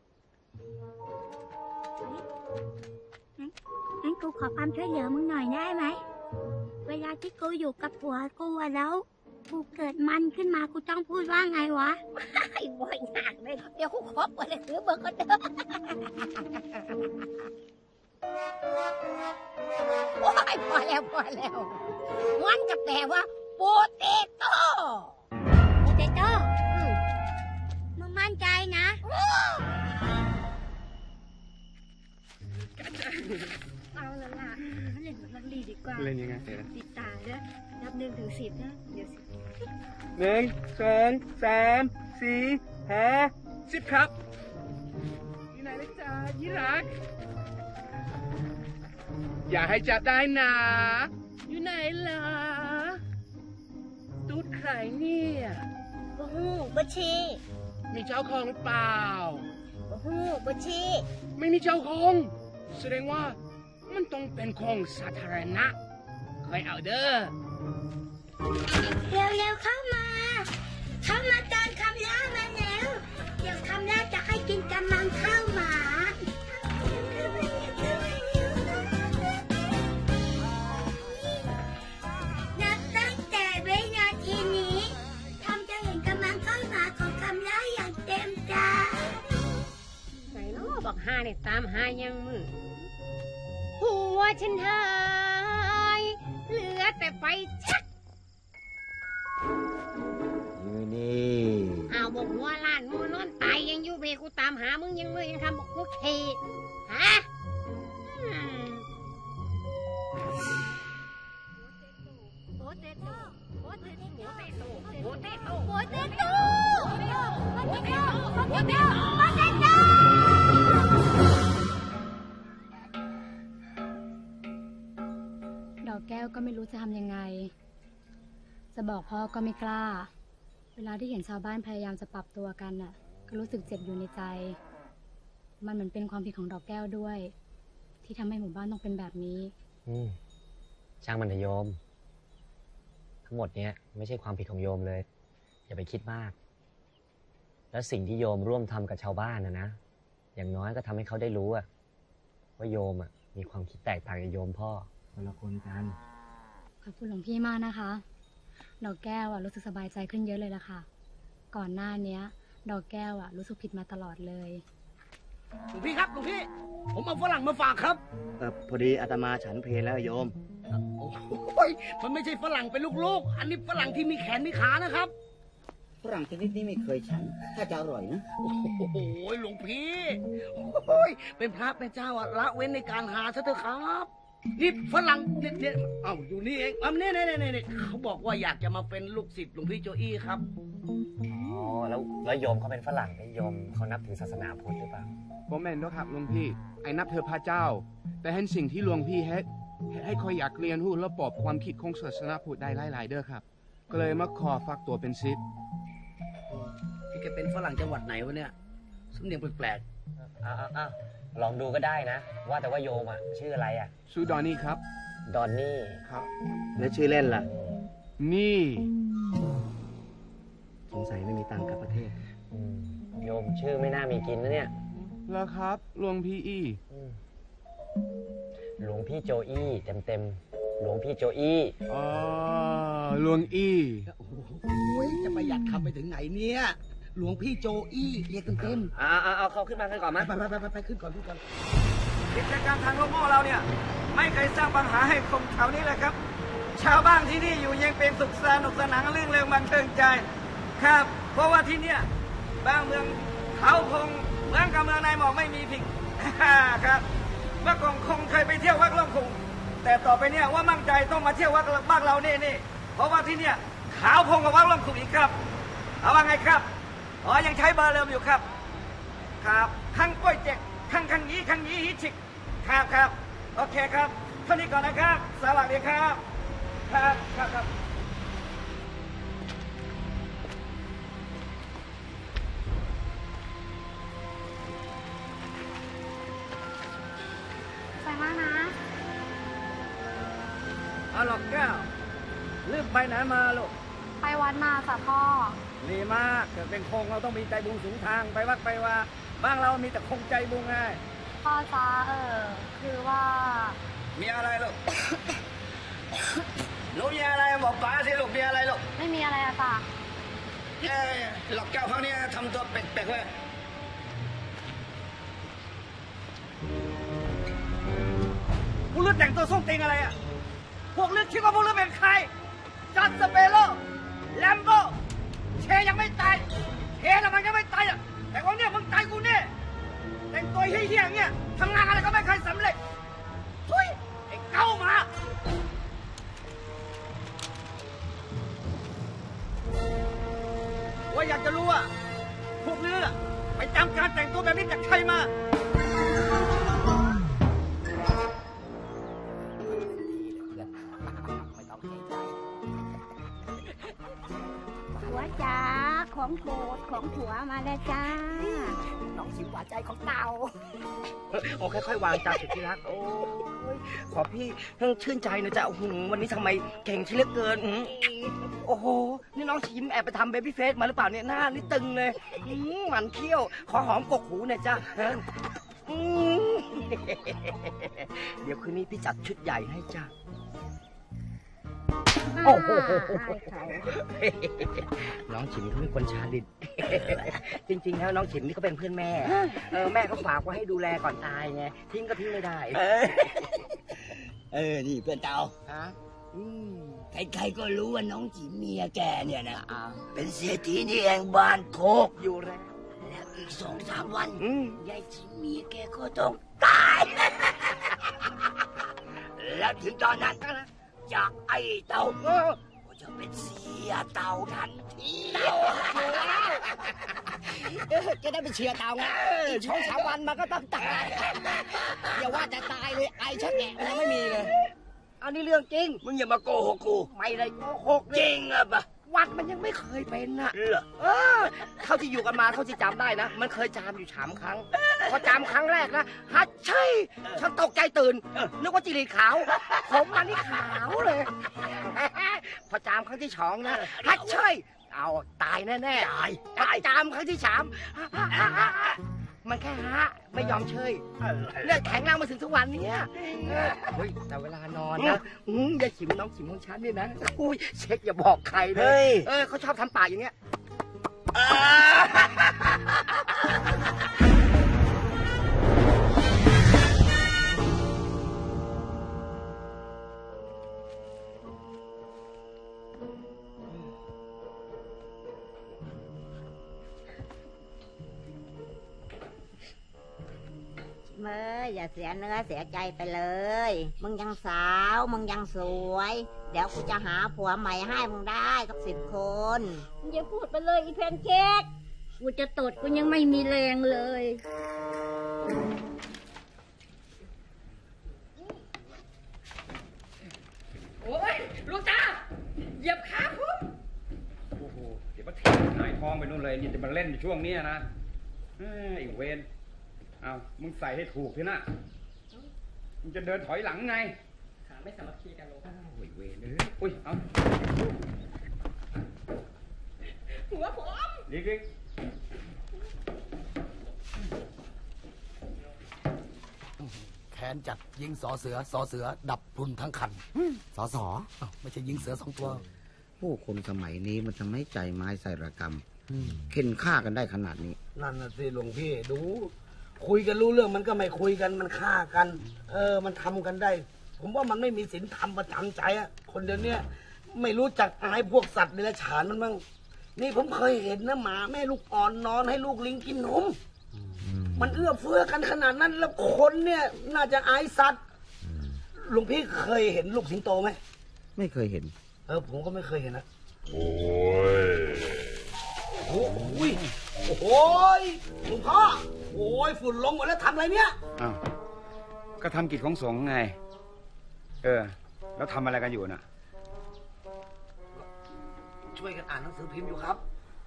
งั้นกูขอความช่วยเหลือมึงหน่อยได้ไหมเวลาที่กูอยู่กับผัวกูแล้วกูเกิดมันขึ้นมากูต้องพูดว่าไงวะไอ้บ่อยหนักเลยเดี๋ยวกูขอเปิดหนังสือเบิกก็เด้อโอ้ยพอแล้วมันจะแปลว่าโปเตโต้มึงมั่นใจนะเอาละล่ะเล่นแบบนักลีดีกว่าเล่นยังไงติดตาเด้อนับ1 ถึง 10นะเดี๋ยว 1 2 3 4 5 10ครับอยู่ไหนนะจ๊ะยี่รักอย่าให้จับได้นะอยู่ไหนล่ะตูดใครเนี่ยบัชีมีเจ้าของเปล่าบัชีไม่มีเจ้าของแสดงว่ามันต้องเป็นของสาธารณะใครเอาเด้อเร็วเข้ามาตามคำล่ามาแล้วเดี๋ยวคำล่าจะให้กินกำลังข้าวหมานับตั้งแต่วินาทีนี้ทำจะเห็นกำลังข้าวหมาของคำล่าอย่างเต็มตาไหนเนาะบอกหาเนี่ยตามหายังมือหัวฉันหายเหลือแต่ไฟชักอยู่นี่เอาบอกหัวล้านมือนอนตายยังอยู่เบกูตามหามึงยังมือยังทำบอกพวกเทฮะโปเตโต้ดอกแก้วก็ไม่รู้จะทำยังไงจะบอกพ่อก็ไม่กล้าเวลาที่เห็นชาวบ้านพยายามจะปรับตัวกันน่ะก็รู้สึกเจ็บอยู่ในใจมันเหมือนเป็นความผิดของดอกแก้วด้วยที่ทำให้หมู่บ้านต้องเป็นแบบนี้ช่างมันเถอะโยมทั้งหมดเนี้ยไม่ใช่ความผิดของโยมเลยอย่าไปคิดมากแล้วสิ่งที่โยมร่วมทำกับชาวบ้านนะอย่างน้อยก็ทำให้เขาได้รู้ว่าโยมมีความคิดแตกต่างจากโยมพ่อคนละคนกันขอบคุณหลวงพี่มากนะคะดอกแก้วรู้สึกสบายใจขึ้นเยอะเลยล่ะค่ะก่อนหน้านี้ดอกแก้วรู้สึกผิดมาตลอดเลยหลวงพี่ครับหลวงพี่ผมเอาฝรั่งมาฝากครับพอดีอาตมาฉันเพลแล้วโยมโอ้ยมันไม่ใช่ฝรั่งเป็นลูกๆอันนี้ฝรั่งที่มีแขนมีขานะครับฝรั่งชนิดนี้ไม่เคยฉันถ้าจะอร่อยนะโอ้โหหลวงพี่โอ้ยเป็นพระเป็นเจ้าละเว้นในการหาซะเถอะครับนี่ฝรั่งเนี่ยเอาอยู่นี่เองเนี่ยเขาบอกว่าอยากจะมาเป็นลูกศิษย์หลวงพี่โจอี้ครับอ๋อแล้วโยมเขาเป็นฝรั่งนี่โยมเขานับถือศาสนาพุทธหรือเปล่าบ่แม่นด้วยครับหลวงพี่ไอ้นับถือพระเจ้าแต่เห็นสิ่งที่หลวงพี่ให้คอยอยากเรียนรู้ระบบความคิดของศาสนาพุทธได้หลายๆเด้อครับก็เลยมาขอฝากตัวเป็นศิษย์ที่แกเป็นฝรั่งจังหวัดไหนวะเนี่ยสำเนียงแปลกลองดูก็ได้นะว่าแต่ว่าโยมชื่ออะไรชื่อดอนนี่ครับดอนนี่ครับแล้วชื่อเล่นล่ะนี่สงสัยไม่มีตังค์กลับประเทศโยมชื่อไม่น่ามีกินนะเนี่ยแล้วครับหลวงพี่หลวงพี่โจอี้เต็มหลวงพี่โจอี้หลวงอี้โอ้ยจะประหยัดคำไปถึงไหนเนี่ยหลวงพี่โจอี้เรียกเต็มเอาเขาขึ้นมากันก่อนไหมไปขึ้นก่อนกิจกรรมทางโลกของเราเนี่ยไม่เคยสร้างปัญหาให้คนแถวนี้เลยครับชาวบ้านที่นี่อยู่ยังเป็นสุขสนุกสนานลื่นเริงบันเทิงใจครับเพราะว่าที่เนี่ยบางเมืองเขาคงเมืองกับเมืองในหมอกไม่มีผิดครับเมื่อก่อนคงเคยไปเที่ยววัดล่องคงแต่ต่อไปเนี่ยว่ามั่งใจต้องมาเที่ยววัดบ้านเรานี่เพราะว่าที่เนี่ยขาวพงกับวัดล่องคงอีกครับเอาว่าไงครับยังใช้เบอร์เดิมอยู่ครับคังก้อยเจ็กคังยีฮิชิกครับโอเคครับเท่านี้ก่อนนะครับสวัสดีครับครับไปมากนะเอาหลอกแก้วรีบไปไหนมาลูกไปวัดมาค่ะพ่อดีมากเกิดเป็นคงเราต้องมีใจบุญสูงทางไปวัดไปว่าบ้างเรามีแต่คงใจบุญไงพ่อจ้าคือว่ามีอะไรลูก หนูมีอะไรบอกป้าสิลูกมีอะไรลูกไม่มีอะไรอะจ้ะหลอกแก้วครั้งนี้ทำตัวแปลกๆเลยพวกเลือดแต่งตัวส้มติงอะไรอ่ะพวกเลือดคิดว่าพวกเลือดเป็นใครจัดสเปโร่แลมโบ้เชยังไม่ตายเชน่ะมันยังไม่ตายอ่ะแต่วันเนี้ยมึงตายกูเนี่ยแต่งตัวเฮี้ยๆอย่างเงี้ยทำงานอะไรก็ไม่เคยสำเร็จทุยไอ้เก้ามาว่าอยากจะรู้ว่าพวกเลือดไปจำการแต่งตัวแบบนี้จากใครมาผัวจ๋าของโปรดของผัวมาแล้วจ้าน้องชิวหวานใจของเต่าโอ้ค่อยๆวางจ้าสุดที่รักโอ้ยขอพี่เพิ่งชื่นใจนะจ๊ะโอ้โหวันนี้ทำไมเก่งชิเหลือเกินโอ้โหนี่น้องชิมแอบไปทำเบบี้เฟสมาหรือเปล่าเนี่ยหน้านี่ตึงเลยหมันเขี้ยวขอหอมกกหูหน่อยจ้าเดี๋ยวคืนนี้พี่จัดชุดใหญ่ให้จ้าโอ้โหน้องฉิมเขาเป็นคนชาลิตจริงๆแล้วน้องฉิมนี่เขาเป็นเพื่อนแม่แม่เขาฝากไว้ให้ดูแลก่อนตายไงทิ้งก็ทิ้งไม่ได้นี่เพื่อนเตาฮะใครๆก็รู้ว่าน้องจิ๋มเมียแกเนี่ยนะเป็นเศรษฐีนี่เองบ้านโคกอยู่แล้วแล้วอีก2-3 วันยายจิ๋มเมียแกก็ต้องตาย แล้วถึงตอนนั้นจะไอ้เต่าก็จะเป็นเสียเต่าทันทีจะได้เป็นเชียร์เต่าไง2-3 วันมันก็ต้องตายอย่าว่าจะตายเลยไอ้ชักแกะมันยังไม่มีเลยอันนี้เรื่องจริงมึงอย่ามาโกหกกูไม่ได้โกหกจริงอ่ะปะวัดมันยังไม่เคยเป็นน่ะเท่าที่อยู่กันมาเท่าที่จำได้นะมันเคยจามอยู่3 ครั้งพอจามครั้งแรกนะฮัทใช่ฉันตกใจตื่นนึกว่าจิริขาวผมมันนี่ขาวเลยพอจามครั้งที่2นะฮัทใช่เอาตายแน่ๆตายจามครั้งที่3มันแค่ฮะไม่ยอมเชยเลือดแข็งแรงมาถึงทุกวันนี้เฮ้ยแต่เวลานอนนะอย่าฉิมน้องฉิมของฉันนี่นะอุ้ยเช็คอย่าบอกใครเลยเขาชอบทำปากอย่างเงี้ยเมื่ออย่าเสียเนื้อเสียใจไปเลย มึงยังสาว มึงยังสวย เดี๋ยวกูจะหาผัวใหม่ให้มึงได้สัก10 คนมึงอย่าพูดไปเลยอีแพนเค้กกูจะตดกูยังไม่มีแรงเลยโอ้ยลูกจ้าเหยียบขาผมโอ้โหเดี๋ยวมาถีบหายท้องไปนู่นเลยนี่จะมาเล่นในช่วงนี้นะไอ้เวนเอามึงใส่ให้ถูกทีนะมึงจะเดินถอยหลังไงขาไม่สามัคคีกันลงโอ้ยเวนอุ้ยเอาหัวผมลิกแขนจัดยิงสอเสือดับพรุนทั้งคันสอไม่ใช่ยิงเสือ2 ตัวผู้คนสมัยนี้มันทำให้ใจไม้ใส่ระกรรมเข็นฆ่ากันได้ขนาดนี้นั่นน่ะสิหลวงพี่ดู คุยกันรู้เรื่องมันก็ไม่คุยกันมันฆ่ากัน มันทำกันได้ ผมว่ามันไม่มีศีลธรรมประจำใจอะคนเดียวนี้ไม่รู้จักอายพวกสัตว์เดรัจฉานมันบ้างนี่ผมเคยเห็นนะหมาแม่ลูกอ่อนนอนให้ลูกลิงกินนมมันเอื้อเฟื้อกันขนาดนั้นแล้วคนเนี่ยน่าจะอายสัตว์หลวงพี่เคยเห็นลูกสิงโตไหมไม่เคยเห็นผมก็ไม่เคยเห็นนะโอ้ยโอ้โหหลวงพ่อโอ้ยฝุ่นลงหมดแล้วทำอะไรเนี่ยอ้าวก็ทำกิจของสงฆ์ไงแล้วทำอะไรกันอยู่น่ะช่วยกันอ่านหนังสือพิมพ์อยู่ครับ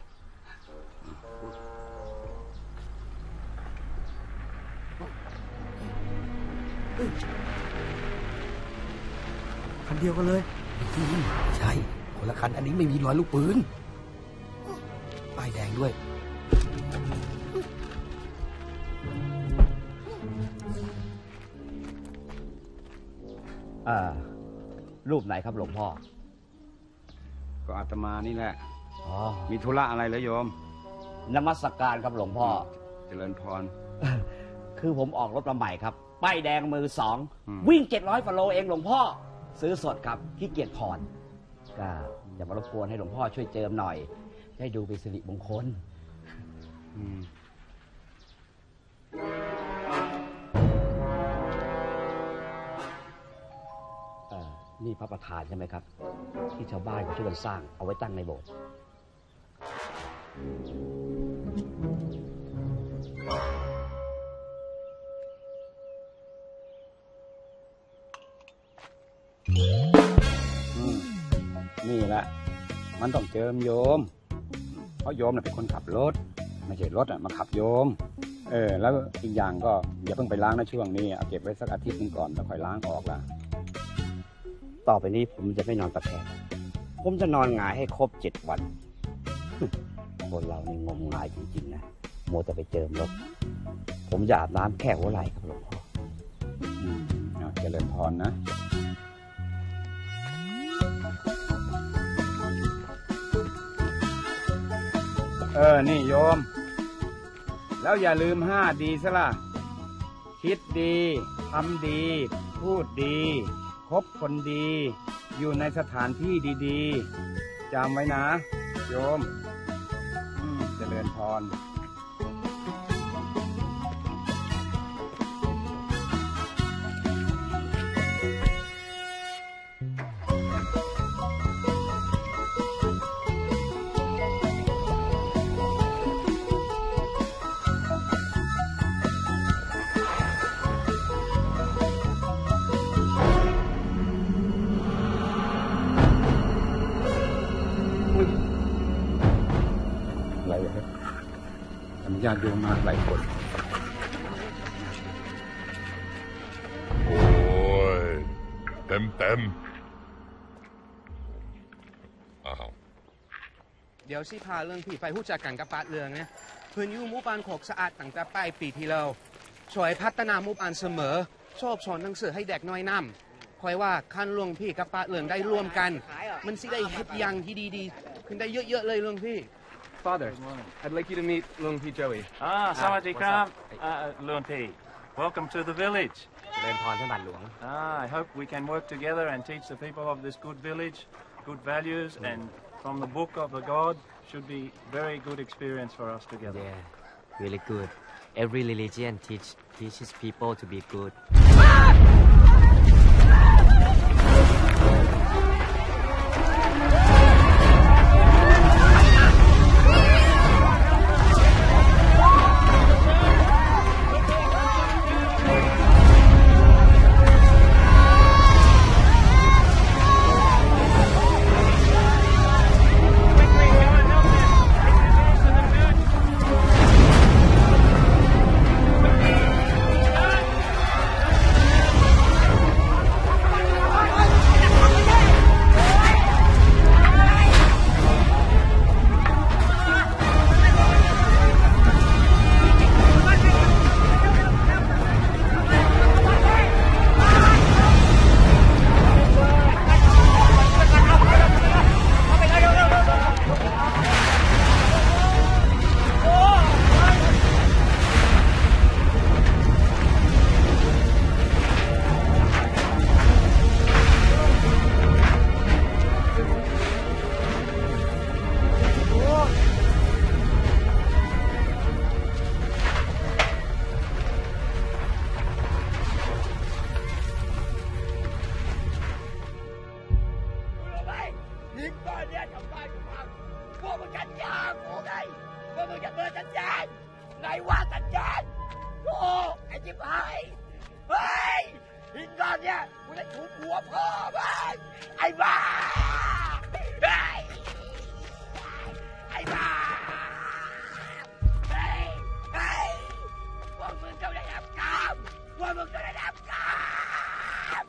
คันเดียวกันเลยใช่คนละคันอันนี้ไม่มีรอยลูกปืนป้ายแดงด้วยรูปไหนครับหลวงพ่อก็อาตมานี่แหละมีธุระอะไรเหรอโยมนมัสการครับหลวงพ่อเจริญพรคือผมออกรถมาใหม่ครับป้ายแดงมือสองวิ่ง700 ฟโลเองหลวงพ่อซื้อสดครับขี้เกียจผ่อนก็อย่ามารบกวนให้หลวงพ่อช่วยเจิมหน่อยให้ดูเป็นสิริมงคลนี่พระประธานใช่ไหมครับที่ชาวบ้านเขาช่วยกันสร้างเอาไว้ตั้งในโบสถ์นี่แหละมันต้องเจิมโยมเพราะโยมเป็นคนขับรถไม่ใช่รถมาขับโยมแล้วอีกอย่างก็อย่าเพิ่งไปล้างนะช่วงนี้เอาเก็บไว้สักอาทิตย์นึงก่อนแล้วค่อยล้างออกละต่อไปนี้ผมจะไม่นอนตะแคงผมจะนอนหงายให้ครบ7 วัน คนเรานี่งมงายจริงๆนะโมแต่ไปเจิมรถผมจะอาบน้ำแค่หัวไหล่ครับหลวงพ่อเจริญพรนะนี่โยมแล้วอย่าลืม5 ดีซะล่ะคิดดีทำดีพูดดีคบคนดีอยู่ในสถานที่ดีๆจำไว้นะโยมเจริญพรญาติโยมมาหลายคนโอ้ยเต็มอ้าวเดี๋ยวสิพาเรื่องพี่ไฟหู้จักกันกับปาดเรืองเนี่ยเพื่อนอยู่หมู่บ้านโคกสะอาดตั้งแต่ปลายปีที่แล้วช่วยพัฒนาหมู่บ้านเสมอชอบสอนหนังสือให้เด็กน้อยน้ำคอยว่าขั้นหลวงพี่กับปาดเรืองได้ร่วมกันมันสิได้เฮ็ดอย่างที่ดีๆขึ้นได้เยอะๆเลยหลวงพี่Father, I'd like you to meet Lung Pi Joey. Sawadee Krab, Lung Pi. Welcome to the village. I hope we can work together and teach the people of this good village good values, and from the book of the God should be very good experience for us together. Yeah, really good. Every religion teaches people to be good. หินก้อนเนี่ยกูได้ถูกหัวพ่อบ้างไอ้บ้าไอ้บ้าพวกมึงจะได้รับกรรมพวกมึงจะได้รับกรรม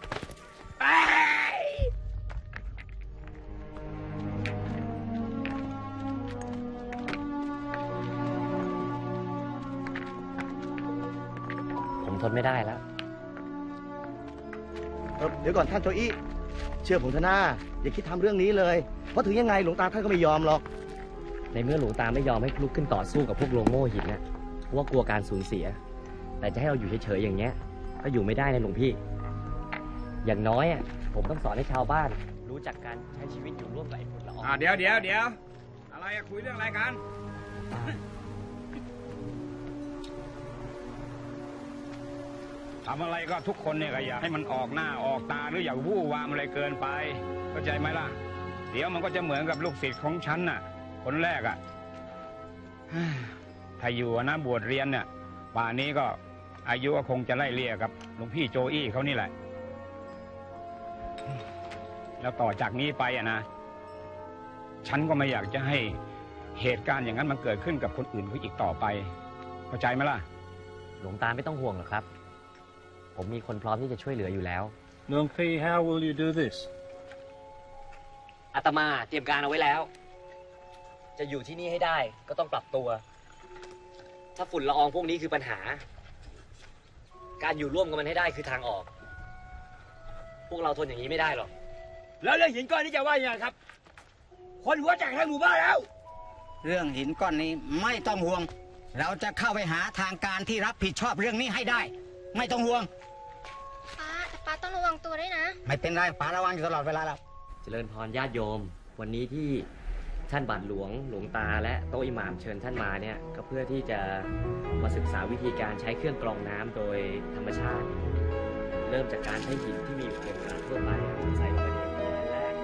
ผมทนไม่ได้แล้วเดี๋ยวก่อนท่านโจอี้เชื่อผมเถอะนะอย่าคิดทำเรื่องนี้เลยเพราะถึงยังไงหลวงตาท่านก็ไม่ยอมหรอกในเมื่อหลวงตาไม่ยอมให้ลุกขึ้นต่อสู้กับพวกโลงโง่หินนะเพราะว่ากลัวการสูญเสีย แต่จะให้เราอยู่เฉยๆอย่างเงี้ยก็อยู่ไม่ได้นะหลวงพี่ อย่างน้อยผมต้องสอนให้ชาวบ้านรู้จักการใช้ชีวิตอยู่ร่วมกับไอ้ฝุ่นละอองเดี๋ยวอะไรคุยเรื่องอะไรกันทำอะไรก็ทุกคนเนี่ยก็อย่าให้มันออกหน้าออกตาหรืออย่าวู่วามอะไรเกินไปเข้าใจไหมล่ะเดี๋ยวมันก็จะเหมือนกับลูกศิษย์ของฉันน่ะคนแรกถ้าอยู่นะบวชเรียนเนี่ยป่านนี้ก็อายุก็คงจะไล่เลี่ยกับหลวงพี่โจอี้เขานี่แหละแล้วต่อจากนี้ไปนะฉันก็ไม่อยากจะให้เหตุการณ์อย่างนั้นมันเกิดขึ้นกับคนอื่นเขาอีกต่อไปเข้าใจไหมล่ะหลวงตาไม่ต้องห่วงหรอกครับผมมีคนพร้อมที่จะช่วยเหลืออยู่แล้วหลวงพี่ how will you do this อาตมาเตรียมการเอาไว้แล้วจะอยู่ที่นี่ให้ได้ก็ต้องปรับตัวถ้าฝุ่นละอองพวกนี้คือปัญหาการอยู่ร่วมกับมันให้ได้คือทางออกพวกเราทนอย่างนี้ไม่ได้หรอกแล้วเรื่องหินก้อนนี้จะว่ายังไงครับคนหัวแตกทั้งหมู่บ้านแล้วเรื่องหินก้อนนี้ไม่ต้องห่วงเราจะเข้าไปหาทางการที่รับผิดชอบเรื่องนี้ให้ได้ไม่ต้องห่วงป้าต้องระวังตัวด้วยนะไม่เป็นไรป้าระวังอยู่ตลอดเวลาแล้วเจริญพรญาติโยมวันนี้ที่ท่านบาทหลวงหลวงตาและโต๊ะอิหม่ามเชิญท่านมาเนี่ยก็เพื่อที่จะมาศึกษาวิธีการใช้เครื่องกรองน้ำโดยธรรมชาติเริ่มจากการใช้หินที่มีอยู่ในตลาดทั่วไปใส่ลงไปในแผ่นแรก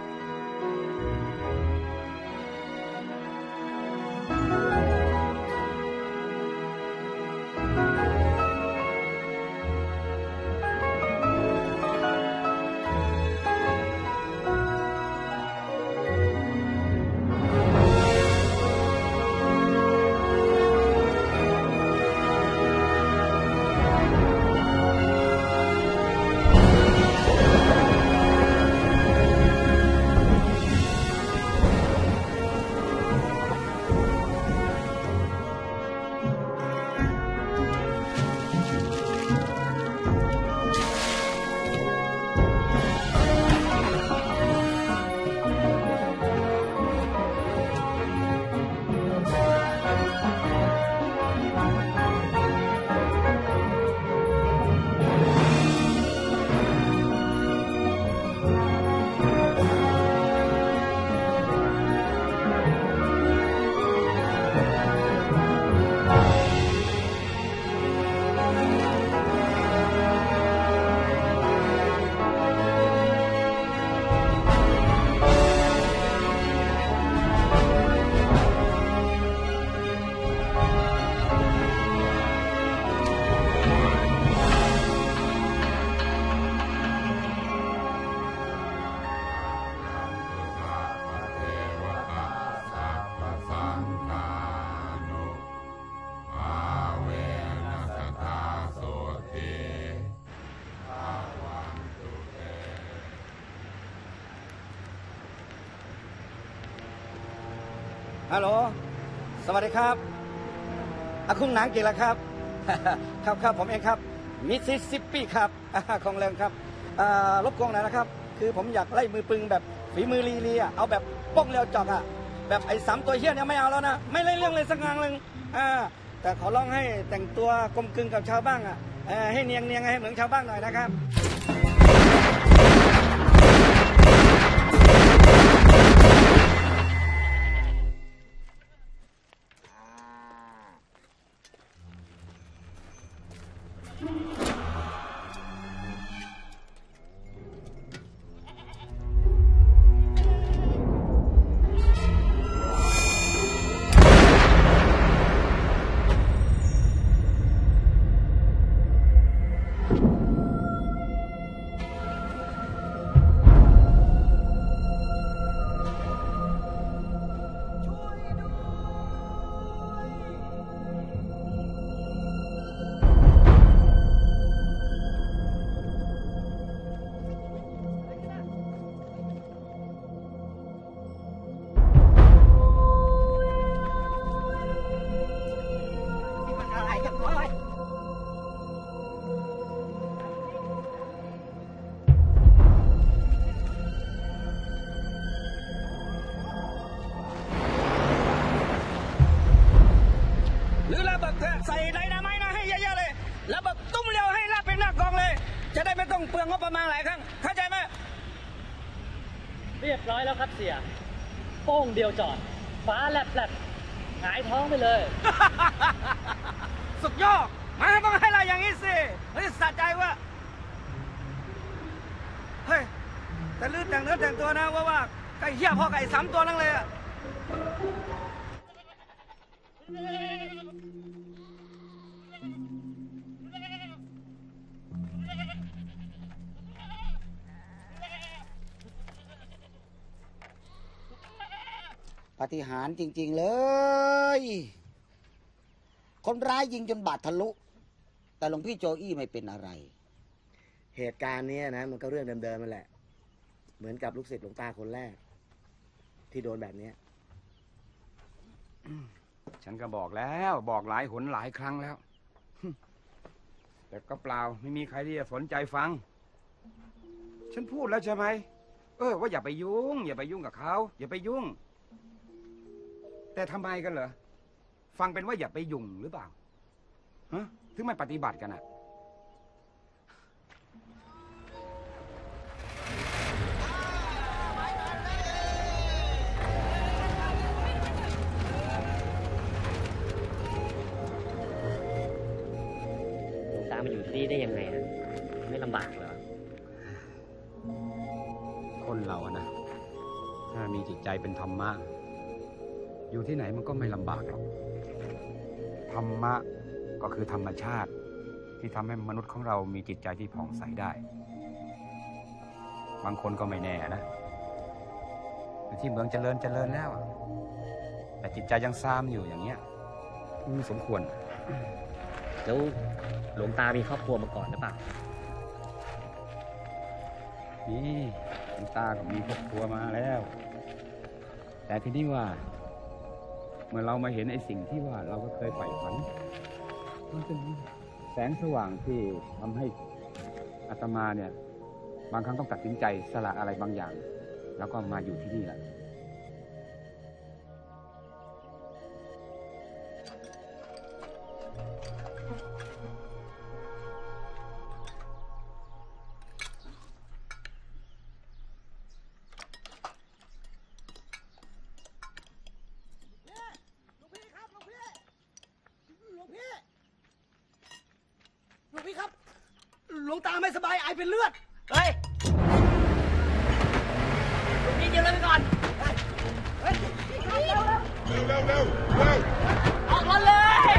ฮัลโหลสวัสดีครับคุณหนังกี่ละครับ ครับผมเองครับมิสซิสซิปปีครับของแรงครับรบกวนหน่อยนะครับคือผมอยากไล่มือปึงแบบฝีมือลีเอาแบบป้องเร็วจอกแบบไอ้3ตัวเฮี้ยเนี่ยไม่เอาแล้วนะไม่เล่นเรื่องเลยสักงานหนึ่งแต่ขอร้องให้แต่งตัวกลมกลืนกับชาวบ้านให้เนียงให้เหมือนชาวบ้านหน่อยนะครับเต้องเปลืองงบประมาณหลายครั้งเข้าใจไหมเรียบร้อยแล้วครับเสียโป้งเดียวจอดฟ้าแลบหงายท้องไปเลยสุดยอดมันต้องให้เราอย่างนี้สิเฮ้ยสะใจว่าเฮ้ยแต่ลื่นแต่งเนื้อแต่งตัวนะว่าไก่เหี้ยพ่อไก่3 ตัวนั่งเลยอะปาฏิหาริย์จริงๆเลย คนร้ายยิงจนบาดทะลุ แต่หลวงพี่โจอี้ไม่เป็นอะไรเหตุการณ์นี้นะมันก็เรื่องเดิมๆนั่นแหละเหมือนกับลูกศิษย์หลวงตาคนแรกที่โดนแบบนี้ฉันก็บอกแล้วบอกหลายหนหลายครั้งแล้ว แต่ก็เปล่าไม่มีใครที่จะสนใจฟัง ฉันพูดแล้วใช่ไหมว่าอย่าไปยุ่งอย่าไปยุ่งกับเขาอย่าไปยุ่งแต่ทำไมกันเหรอฟังเป็นว่าอย่าไปยุ่งหรือเปล่าฮะถึงไม่ปฏิบัติกันอ่ะหลวงตามาอยู่ที่นี่ได้ยังไงอะไม่ลำบากเหรอคนเราอะนะถ้ามีจิตใจเป็นธรรมะอยู่ที่ไหนมันก็ไม่ลำบากหรอกธรรมะก็คือธรรมชาติที่ทำให้มนุษย์ของเรามีจิตใจที่ผ่องใสได้ บางคนก็ไม่แน่นะอยู่ที่เมืองเจริญแล้วแต่จิตใจยังซ้ำอยู่อย่างเงี้ยไม่สมควรแล้วหลวงตามีครอบครัวมาก่อนหรือเปล่านี่หลวงตาก็มีครอบครัวมาแล้ว แต่ทีนี้ว่าเมื่อเรามาเห็นไอ้สิ่งที่ว่าเราก็เคยใฝ่ฝันมันเป็นแสงสว่างที่ทำให้อาตมาเนี่ยบางครั้งต้องตัดสินใจสละอะไรบางอย่างแล้วก็มาอยู่ที่นี่แหละหลวงพี่ครับหลวงตาไม่สบายไอเป็นเลือดเฮ้ยนี่เดี๋ยวเลยไปก่อนเฮ้ยเร็วออกมาเลย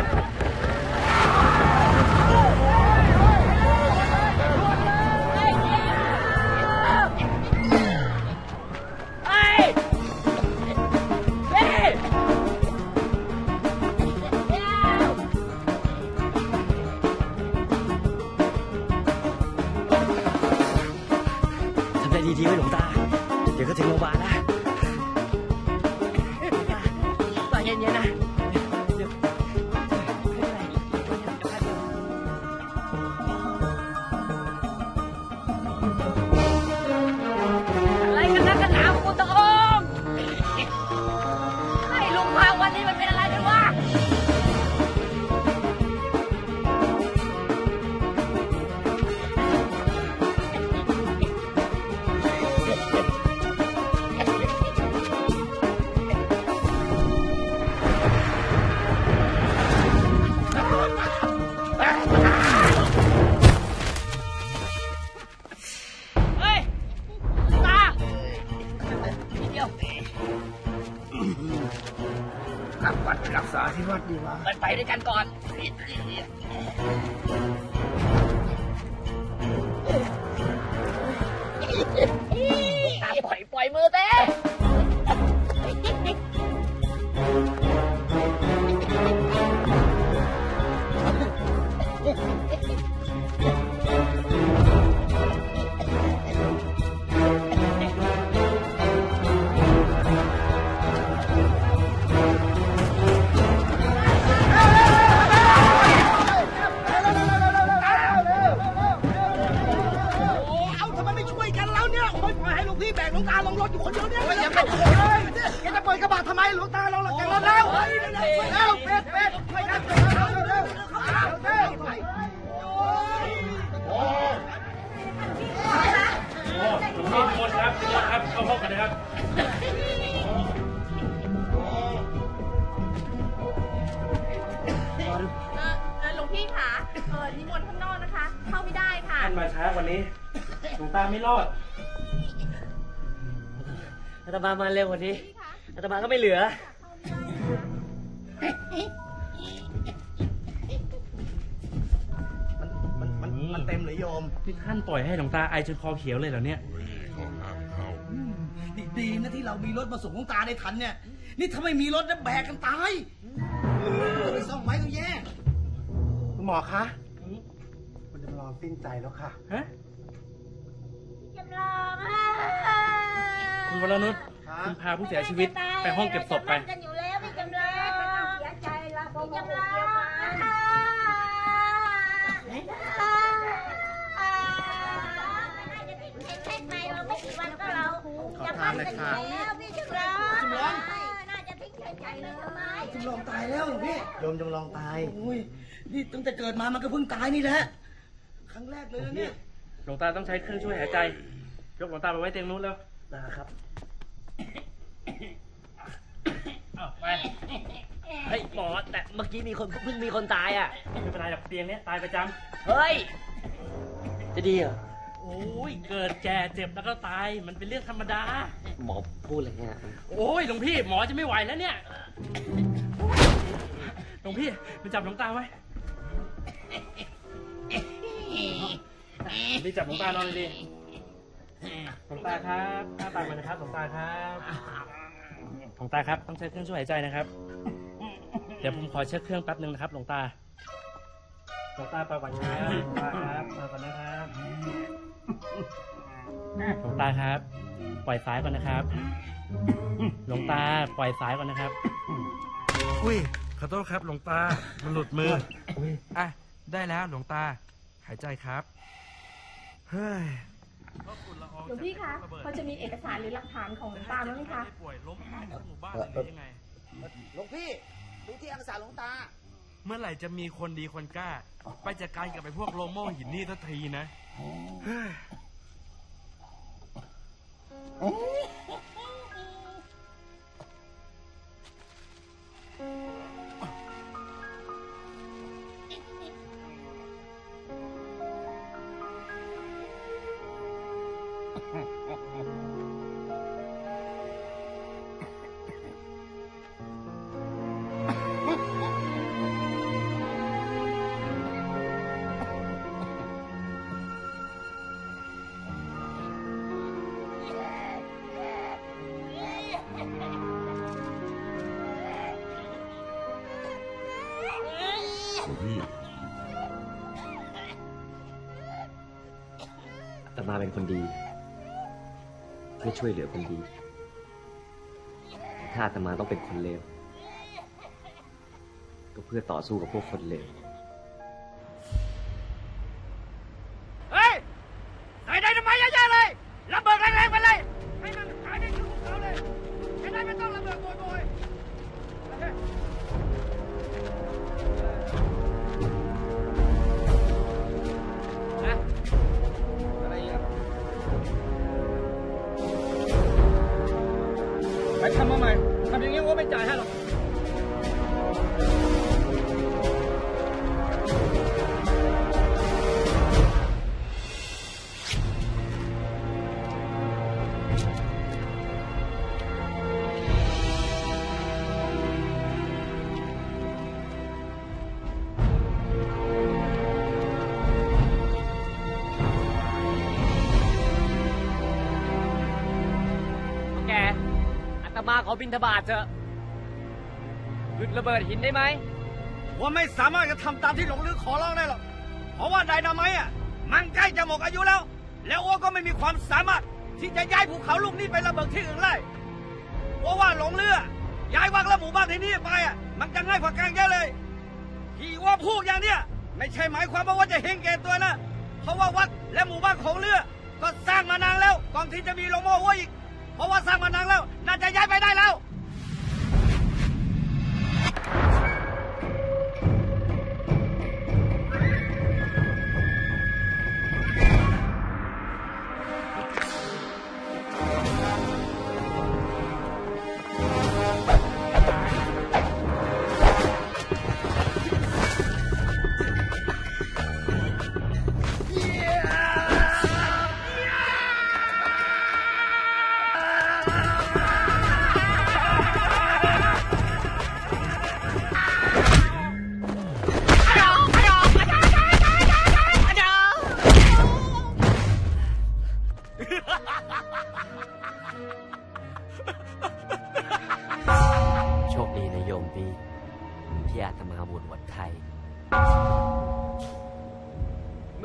ดีๆไว้หลวงตาเดี๋ยวก็ถึงโรงพยาบาลนะใจเย็นๆนะอะไรกันนะกันหนาวกูตะอมให้ลุงพาวันนี้มันเป็นอะไรกันวะกลับวัดไปรักษาที่วัดดีกว่าไปด้วยกันก่อนปล่อยมือเต้แบกหลวงตาลงรถอยู่คนเดียวเนี่ยอย่าไปแกจะเปิดกระบะทำไมหลวงตาเราแกรถแล้วเป็ดไปกันเร็วมาช้ากว่านี้หลวงตาไม่รอดอาตมามาเร็วกว่านี้อาตมาก็ไม่เหลือมันเต็มหรือโยมนี่ท่านปล่อยให้หลวงตาไอจนคอเขียวเลยเหรอเนี่ยดีนะที่เรามีรถมาส่งหลวงตาได้ทันเนี่ย นี่ถ้าไม่มีรถนะแบกกันตายจะไปซ่อมไม้ก็แย่คุณหมอคะคุณจำลองสิ้นใจแล้วค่ะฮะจำลองคุณวรนุชคุณพาผู้เสียชีวิตไปห้องเก็บศพไปกันอยู่แล้วพี่จำลองเสียใจละพี่จำลองเช็คไปเราไม่กี่วันก็เราจะพันกันอยู่แล้วพี่จำลองน่าจะทิ้งใจเลยทำไมจำลองตายแล้วหลวงพี่โยมจำลองตายโอ้ยนี่ตั้งแต่เกิดมามันก็เพิ่งตายนี่แหละครั้งแรกเลยนะเนี่ยหลวงตาต้องใช้เครื่องช่วยหายใจ ยกหลวงตาไปไว้เตียงนู้นแล้วนะครับไปเฮ้ยหมอแต่เมื่อกี้เพิ่งมีคนตายอ่ะไม่เป็นไรหรอกเตียงนี้ตายประจำเฮ้ย จะดีเหรอโอ้ยเกิดแก่เจ็บแล้วก็ตายมันเป็นเรื่องธรรมดาหมอพูดอะไรเนี่ยโอ้ยหลวงพี่หมอจะไม่ไหวแล้วเนี่ยหลวงพี่ไปจับหลวงตาไว้ไปจับหลวงตานอนเลยดิหลวงตาครับหน้าตามันนะครับหลวงตาครับหลวงตาครับต้องใช้เครื่องช่วยหายใจนะครับเดี๋ยวผมขอเช็คเครื่องแป๊บนึงนะครับหลวงตาหลวงตาไปก่อนครับหลวงตาครับมาก่อนนะครับหลวงตาครับปล่อยสายก่อนนะครับหลวงตาปล่อยสายก่อนนะครับอุ้ยขอโทษครับหลวงตามันหลุดมืออ่ะได้แล้วหลวงตาหายใจครับเฮ้ยหลวงพี่คะพอจะมีเอกสารหรือหลักฐานของหลวงตาบ้างไหมคะป่วยล้มทั้งหมู่บ้านเลยยังไงหลวงพี่ ดูที่เอกสารหลวงตาเมื่อไหร่จะมีคนดีคนกล้า ไปจัดการกับไอ้พวกโลโม่หินนี่สักทีนะเฮ้ยอาตมาเป็นคนดีเพื่อช่วยเหลือคนดีแต่ถ้าอาตมาต้องเป็นคนเลวก็เพื่อต่อสู้กับพวกคนเลวเฮ้ยใส่ได้ทำไมเยอะๆเลยระเบิดแรงๆไปเลยให้มันหายได้ทุกเขาเลยจะได้ไม่ต้องระเบิดบ่อยๆนะอะไรอ่ะไปทำมาใหม่ทำอย่างนี้ว่าไม่จ่ายให้หรอกแกอาตมาขอบิณฑบาตเถอะหยุดระเบิดหินได้ไหมว่าไม่สามารถจะทำตามที่หลงลือขอร้องได้หรอก เพราะว่าไดนาไมต์อ่ะมันใกล้จะหมดอายุแล้ว แล้วอ้วก็ไม่มีความสามารถที่จะย้ายภูเขาลูกนี้ไประเบิดที่อื่นได้เพราะว่าหลงลือย้ายวังและหมู่บ้านที่นี่ไปอ่ะมันจะง่ายกว่ากันเยอะเลยที่ว่าพูดอย่างเนี้ยไม่ใช่หมายความว่าจะเฮงแก่ตัวนะ เพราะว่าวัดและหมู่บ้านของเรือก็สร้างมานานแล้วก่อนที่จะมีหลวงพ่อหัวอีกเพราะว่าสร้างมานานแล้วน่าจะย้ายไปได้แล้ว Yeah!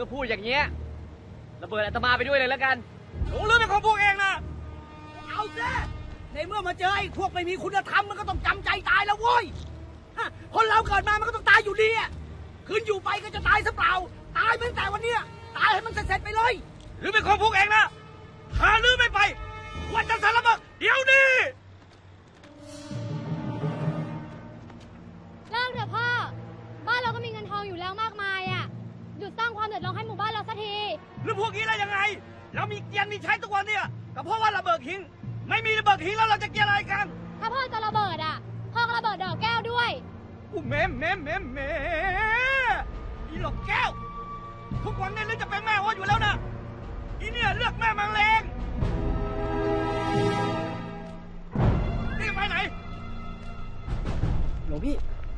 พูดอย่างเงี้ยระเบิดอาตมาไปด้วยเลยแล้วกันหลงลืมเป็นของพวกเองนะเอาเซ่ในเมื่อมาเจอไอ้พวกไม่มีคุณธรรมมันก็ต้องจำใจตายแล้วโว้ยคนเราเกิดมามันก็ต้องตายอยู่ดีคืนอยู่ไปก็จะตายซะเปล่าตายตั้งแต่วันนี้ตายให้มันเสร็จไปเลยหรือเป็นของพวกเองนะถ้าลืมไม่ไปวันจะสารพัดเดี๋ยวนี้เลิกเถอะพ่อ บ้านเราก็มีเงินทองอยู่แล้วมากมายอ่ะ หยุดสร้างความเดือดร้อนให้หมู่บ้านเราสักทีหรือพวกนี้ได้ยังไง เรามีเกียร์มีใช้ทุกวันเนี่ยก็เพราะว่าระเบิดหินไม่มีระเบิดหินแล้วเราจะเกียร์อะไรกันถ้าพ่อจะระเบิดอ่ะ พ่อก็ระเบิดดอกแก้วด้วยอู้แม่อีหลอกแก้วทุกวันนี้เรื่องจะเป็นแม่ว่าอยู่แล้วนะอีเนี่ยเลือกแม่มังเลงนี่ไปไหนหลวงพี่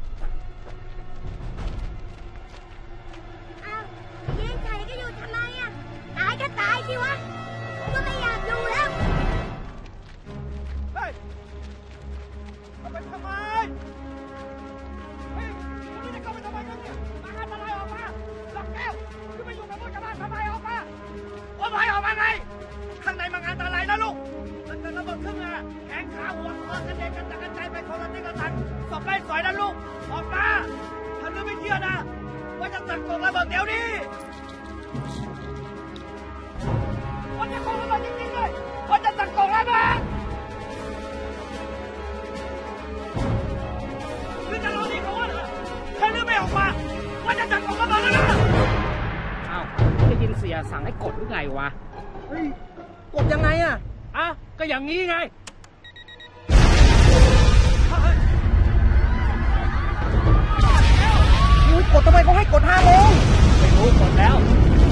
อ้าวยืนเฉยก็อยู่ทำไมอ่ะ ตายก็ตายสิวะก็ไม่อยากอยู่แล้วเฮ้ยเข้าไปทำไมเฮ้ยวันนี้จะเข้าไปทำไมกันเนี่ยมากันอะไรออกมาหลอกแก้วคือไปอยู่กับพวกชาวบ้านทำไมออกมาออกมาไงข้างในมันอันตรายนะลูกมันจะระเบิดขึ้นมาแขนขาหัวคอกระเด็นกันกระจายไปคนละทิศละทางสอบไล่สอยนะลูกออกมาถ้าลูกไม่เชื่อนะว่าจะสั่งกล่องระเบิดเดี๋ยวนี้ว่าจะกล่องระเบิดจริงๆเลยว่าจะสั่งกล่องระเบิดคือจะรอดีเขาว่าเหรอถ้าลูกไม่ออกมาว่าจะสั่งกล่องระเบิดแล้วนะอ้าวได้ยินเสียสั่งให้กดหรือไงวะเฮ้ยกดยังไงอ่ะอ่ะก็อย่างนี้ไงกดทำไมเขาให้กด5 โมงไม่รู้กดแล้ว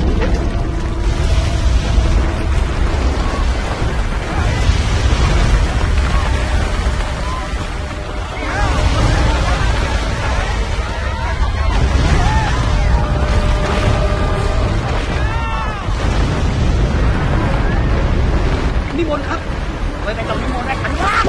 นิมนต์ครับไม่ต้องนิมนต์ได้ขันว่า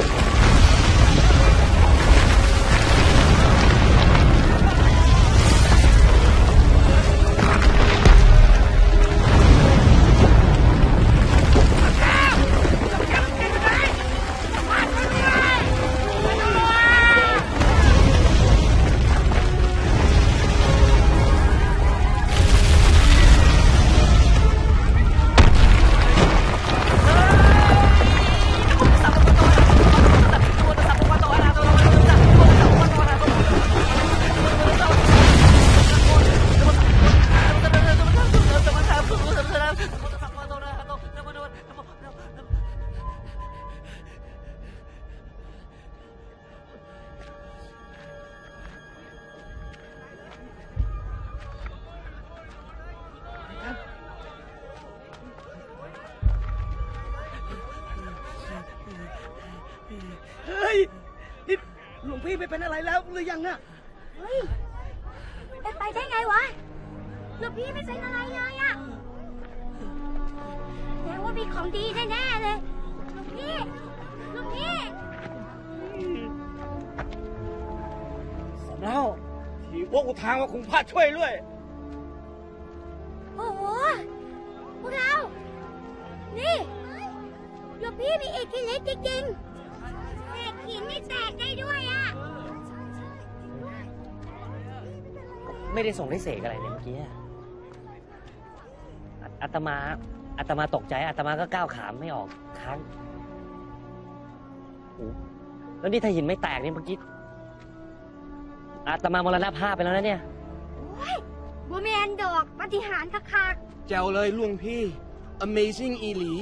เฮ้ยนี่หลวงพี่ไม่เป็นอะไรแล้วหรือยังน่ะเฮ้ยเป็นไปได้ไงวะหลวงพี่ไม่เป็นอะไรเลยอะแสดงว่ามีของดีแน่ๆเลยหลวงพี่สำเนาที่พวกอุทางว่าคงพลาดช่วยด้วยโอ้โห พวกเรา นี่หลวงพี่มีอิทธิฤทธิ์จริงๆแตกหินนี่แตกได้ด้วยอะไม่ได้ส่งได้เสกอะไรเลยเมื่อกี้อาตมาตกใจอาตมาก็ก้าวขาไม่ออกค้างแล้วนี่ถ้าหินไม่แตกนี่เมื่อกี้อาตมามรณภาพไปแล้วนะเนี่ยโอ้ยบัวแมนดอกปาฏิหาริย์คักแจ๋วเลยลุงพี่ Amazing อีหลี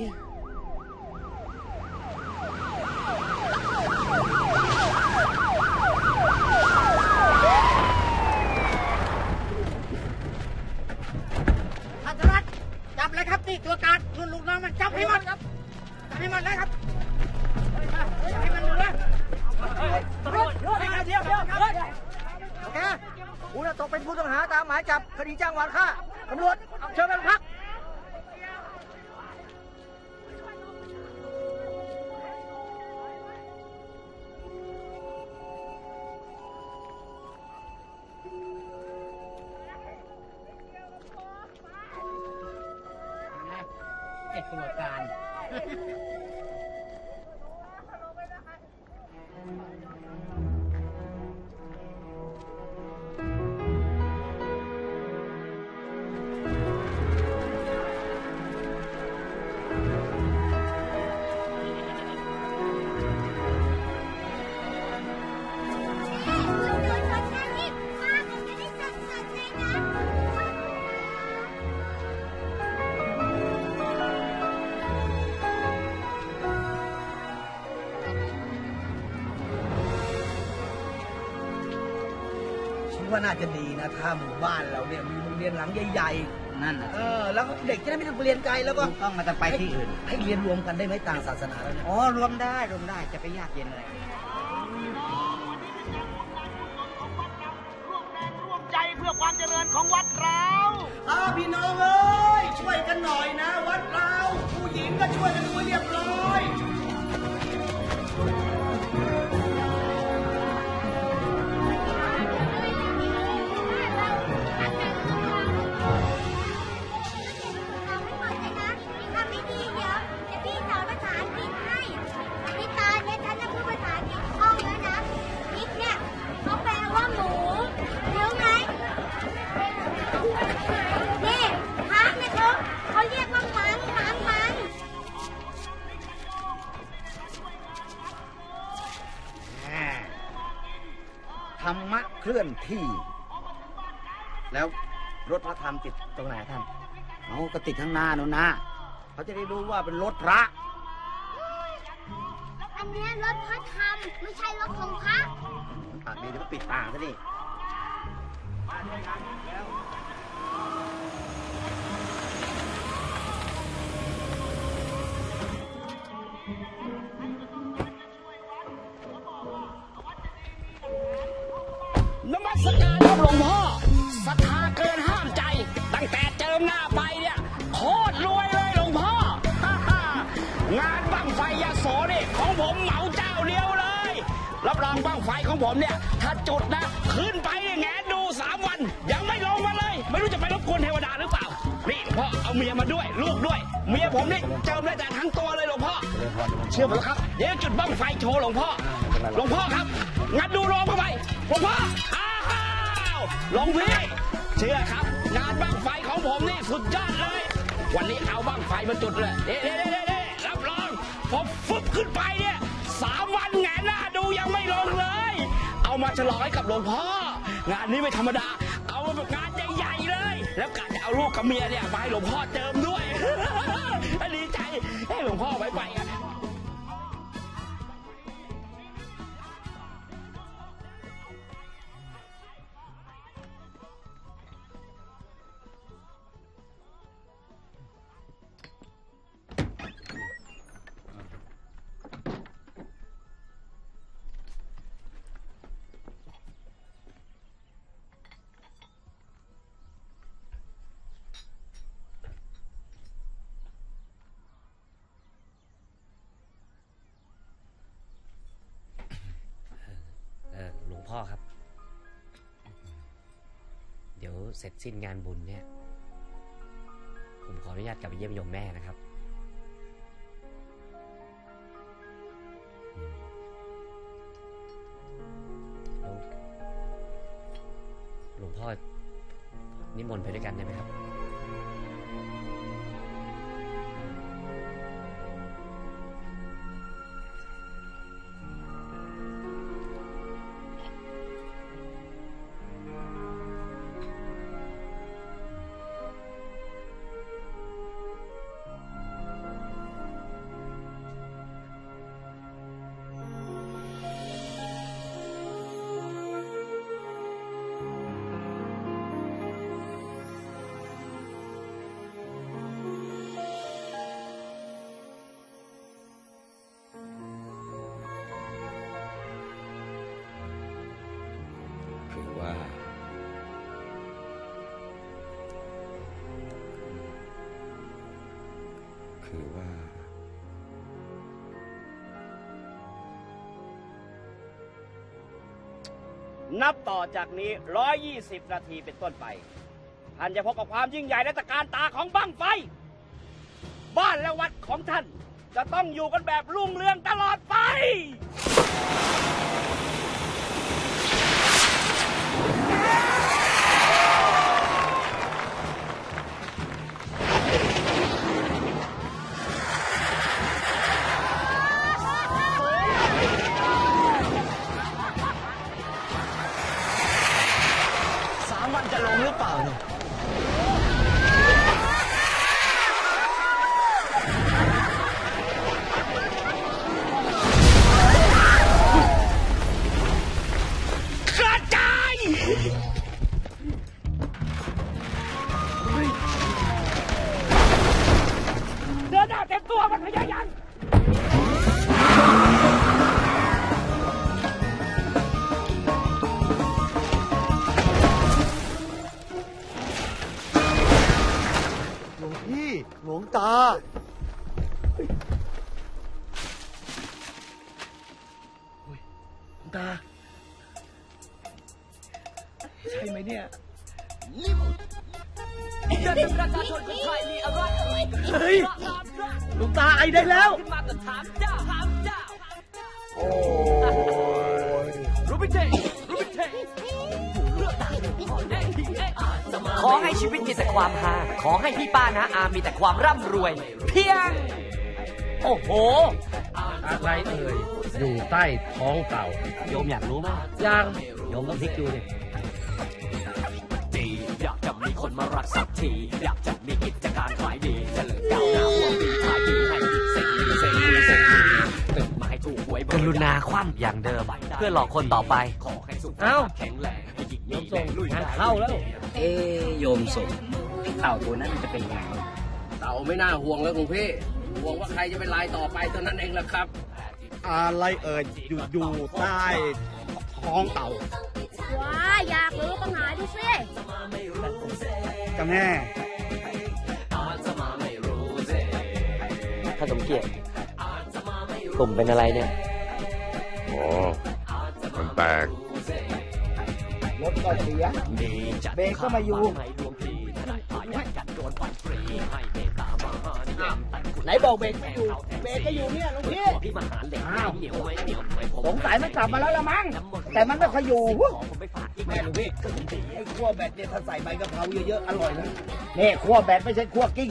อัศรัตน์จับเลยครับนี่ตัวการส่วนลูกน้องมันจับให้หมดครับจับให้หมดเลยครับจับให้มันหมดเลยตำรวจเดี๋ยวโอเคคุณตกเป็นผู้ต้องหาตามหมายจับคดีจ้างวานฆ่าตำรวจเชิญไปโรงพักไอ้ตัวการว่าน่าจะดีนะถ้าหมู่บ้านเราเนี่ยมีโรงเรียนหลังใหญ่ๆนั่นแล้วเด็กจะได้ไม่ต้องเรียนไกลแล้วก็ต้องมาจะไปที่อื่นให้เรียนรวมกันได้ไหมต่างศาสนาแล้วเนี่ยอ๋อรวมได้จะไปยากเย็นอะไรร่วมใจเพื่อความเจริญของวัดเราพี่น้องเอ้ยช่วยกันหน่อยนะวัดเราผู้หญิงก็ช่วยกันดูเรียบร้อยธรรมะเคลื่อนที่ แล้วรถพระธรรมติดตรงไหนท่านเอาก็ติดข้างหน้านู่นนะเขาจะได้รู้ว่าเป็นรถพระอันนี้รถพระธรรมไม่ใช่รถของพระปากดีเดี๋ยวปิดตาซะดินมัสการครับหลวงพ่อศรัทธาเกินห้ามใจตั้งแต่เจิมหน้าไปเนี่ยโคตรรวยเลยหลวงพ่องานบั้งไฟยโสนี่ของผมเหมาเจ้าเดียวเลยรับรองบั้งไฟของผมเนี่ยถ้าจุดนะขึ้นไปเนี่ยแงนดู3 วันยังไม่ลงมาเลยไม่รู้จะไปรบกวนเทวดาหรือเปล่านี่หลวงพ่อเอาเมียมาด้วยลูกด้วยเมียผมนี่เจิมได้แต่ทั้งตัวเลยหลวงพ่อเชื่อผมครับเดี๋ยวจุดบั้งไฟโชว์หลวงพ่อครับงัดดูลงเข้าไปหลวงพ่อหลวงพี่เชื่อครับงานบั้งไฟของผมนี่สุดยอดเลยวันนี้เอาบั้งไฟมาจุดเลยเด้รับรองพอฟึบขึ้นไปเนี่ย3 วันแงนหน้าดูยังไม่ลงเลยเอามาฉลองให้กับหลวงพ่องานนี้ไม่ธรรมดาเอามาแบบงานใหญ่ๆเลยแล้วกะจะเอาลูกกับเมียเนี่ยมาให้หลวงพ่อเจิมด้วย ดีใจให้หลวงพ่อไปกันหลวงพ่อครับเดี๋ยวเสร็จสิ้นงานบุญเนี่ยผมขออนุญาตกลับไปเยี่ยมโยมแม่นะครับแล้วหลวงพ่อนิมนต์ไปด้วยกันได้ไหมครับคือว่านับต่อจากนี้120 นาทีเป็นต้นไปท่านจะพบกับความยิ่งใหญ่และตระการตาของบั้งไฟบ้านและวัดของท่านจะต้องอยู่กันแบบรุ่งเรืองตลอดไป 3 วันจะลงหรือเปล่าเนี่ยกระจายเดินหน้าเต็มตัวมันพยายามหลวงพี่หลวงตาตาใช่ไหมเนี่ยจะเป็นประชาชนคนไทยมีอะไรเฮ้ยหลวงตาไอได้แล้วมาแต่ถามเจ้าโอ้ยรูบิเทรูบิเทขอให้ชีวิตมีแต่ความฮาขอให้พี่ป้านะอามีแต่ความร่ำรวย เพียง โอ้โหอะไรเอ่ยอยู่ใต้ท้องเต่าโยมอยากรู้ไหมยังโยมต้องพลิกดูดิอยากจะมีคนมารักสักทีอยากจะมีกิจการขายดีเจริญก้าวหน้าหัวปีขายดีให้เซ็งดีเซ็งดีเซ็งดีตื่นมาให้ถูกหวยกรุณาคว่ำอย่างเดิม เพื่อหลอกคนต่อไปเอ้าแข็งแรงให้หญิงโยมส่งงานเข้าแล้วโยมส่งเต่าตัวนั้นมันจะเป็นยังไงเต่าไม่น่าห่วงแล้วหลวงพี่ห่วงว่าใครจะเป็นลายต่อไปเท่านั้นเองแหละครับอะไรอยู่ใต้ท้องเต่าว้าอยากรู้ก็หาดูสิจ้าแม่ถ้าสมเกียรติกลุ่มเป็นอะไรเนี่ยอ๋อ มันแตกรถก็เสียเบรกก็ไมาอยู่ไหนบอกเบรกไม่อยู่เบรกก็อยู่เนี่ยหลวงพี่อ้าวสงสัยมันกลับมาแล้วละมั้งแต่มันไม่ค่อยอยู่แม่หลวงพี่ไอ้ขั้วแบตเนี่ยถ้าใส่ใบกะเพราเยอะๆอร่อยนะนี่ขั้วแบตไม่ใช่ขั้วกิ้ง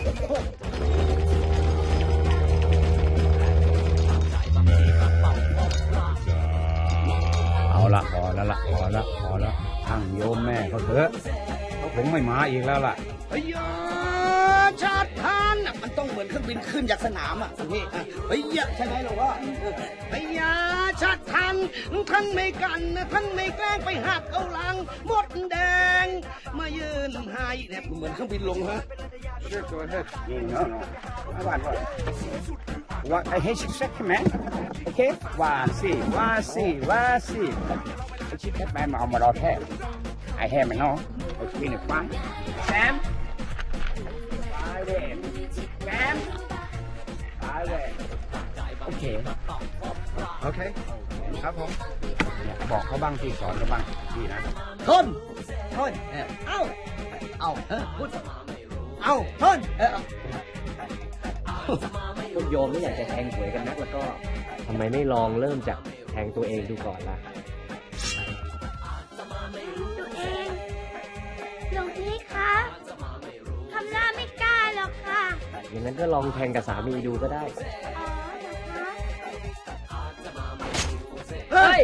เอาละพอแล้วละพอละทั้งโยมแม่เขาเถอะเขาคงไม่มาอีกแล้วล่ะเฮ้ยชาติทานน่ะมันต้องเหมือนเครื่องบินขึ้นจากสนามอ่ะพี่เฮ้ยใช่ไหมหรอวะเฮ้ยชาติทานท่านไม่กันนะท่านไม่แกล้งไปหักเอาหลังมดแดงมายืนให้เนี่ยเหมือนเครื่องบินลงฮะ What I hate you second man okay ว่าสิไอ้ชิคแคทแมนมาเอามารอแท้ไอ้แฮมันเนาะไอ้ชีวิตเนี่ยฟังแซมตายเลยแซมตายเลยโอเคครับผมบอกเขาบ้างที่สอนเขาบ้างดีนะทนเอ้าพูดเอ้าทนคุณโยมไม่อยากจะแทงหวยกันนักแล้วก็ทำไมไม่ลองเริ่มจากแทงตัวเองดูก่อนล่ะตัวเองหลวงพี่คะทำหน้าไม่กล้าหรอกค่ะอย่างนั้นก็ลองแทงกับสามีดูก็ได้เฮ้ย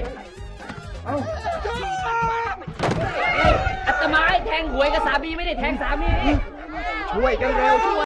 อาตมาให้แทงหวยกับสามีไม่ได้แทงสามีช่วยกันเร็วช่วย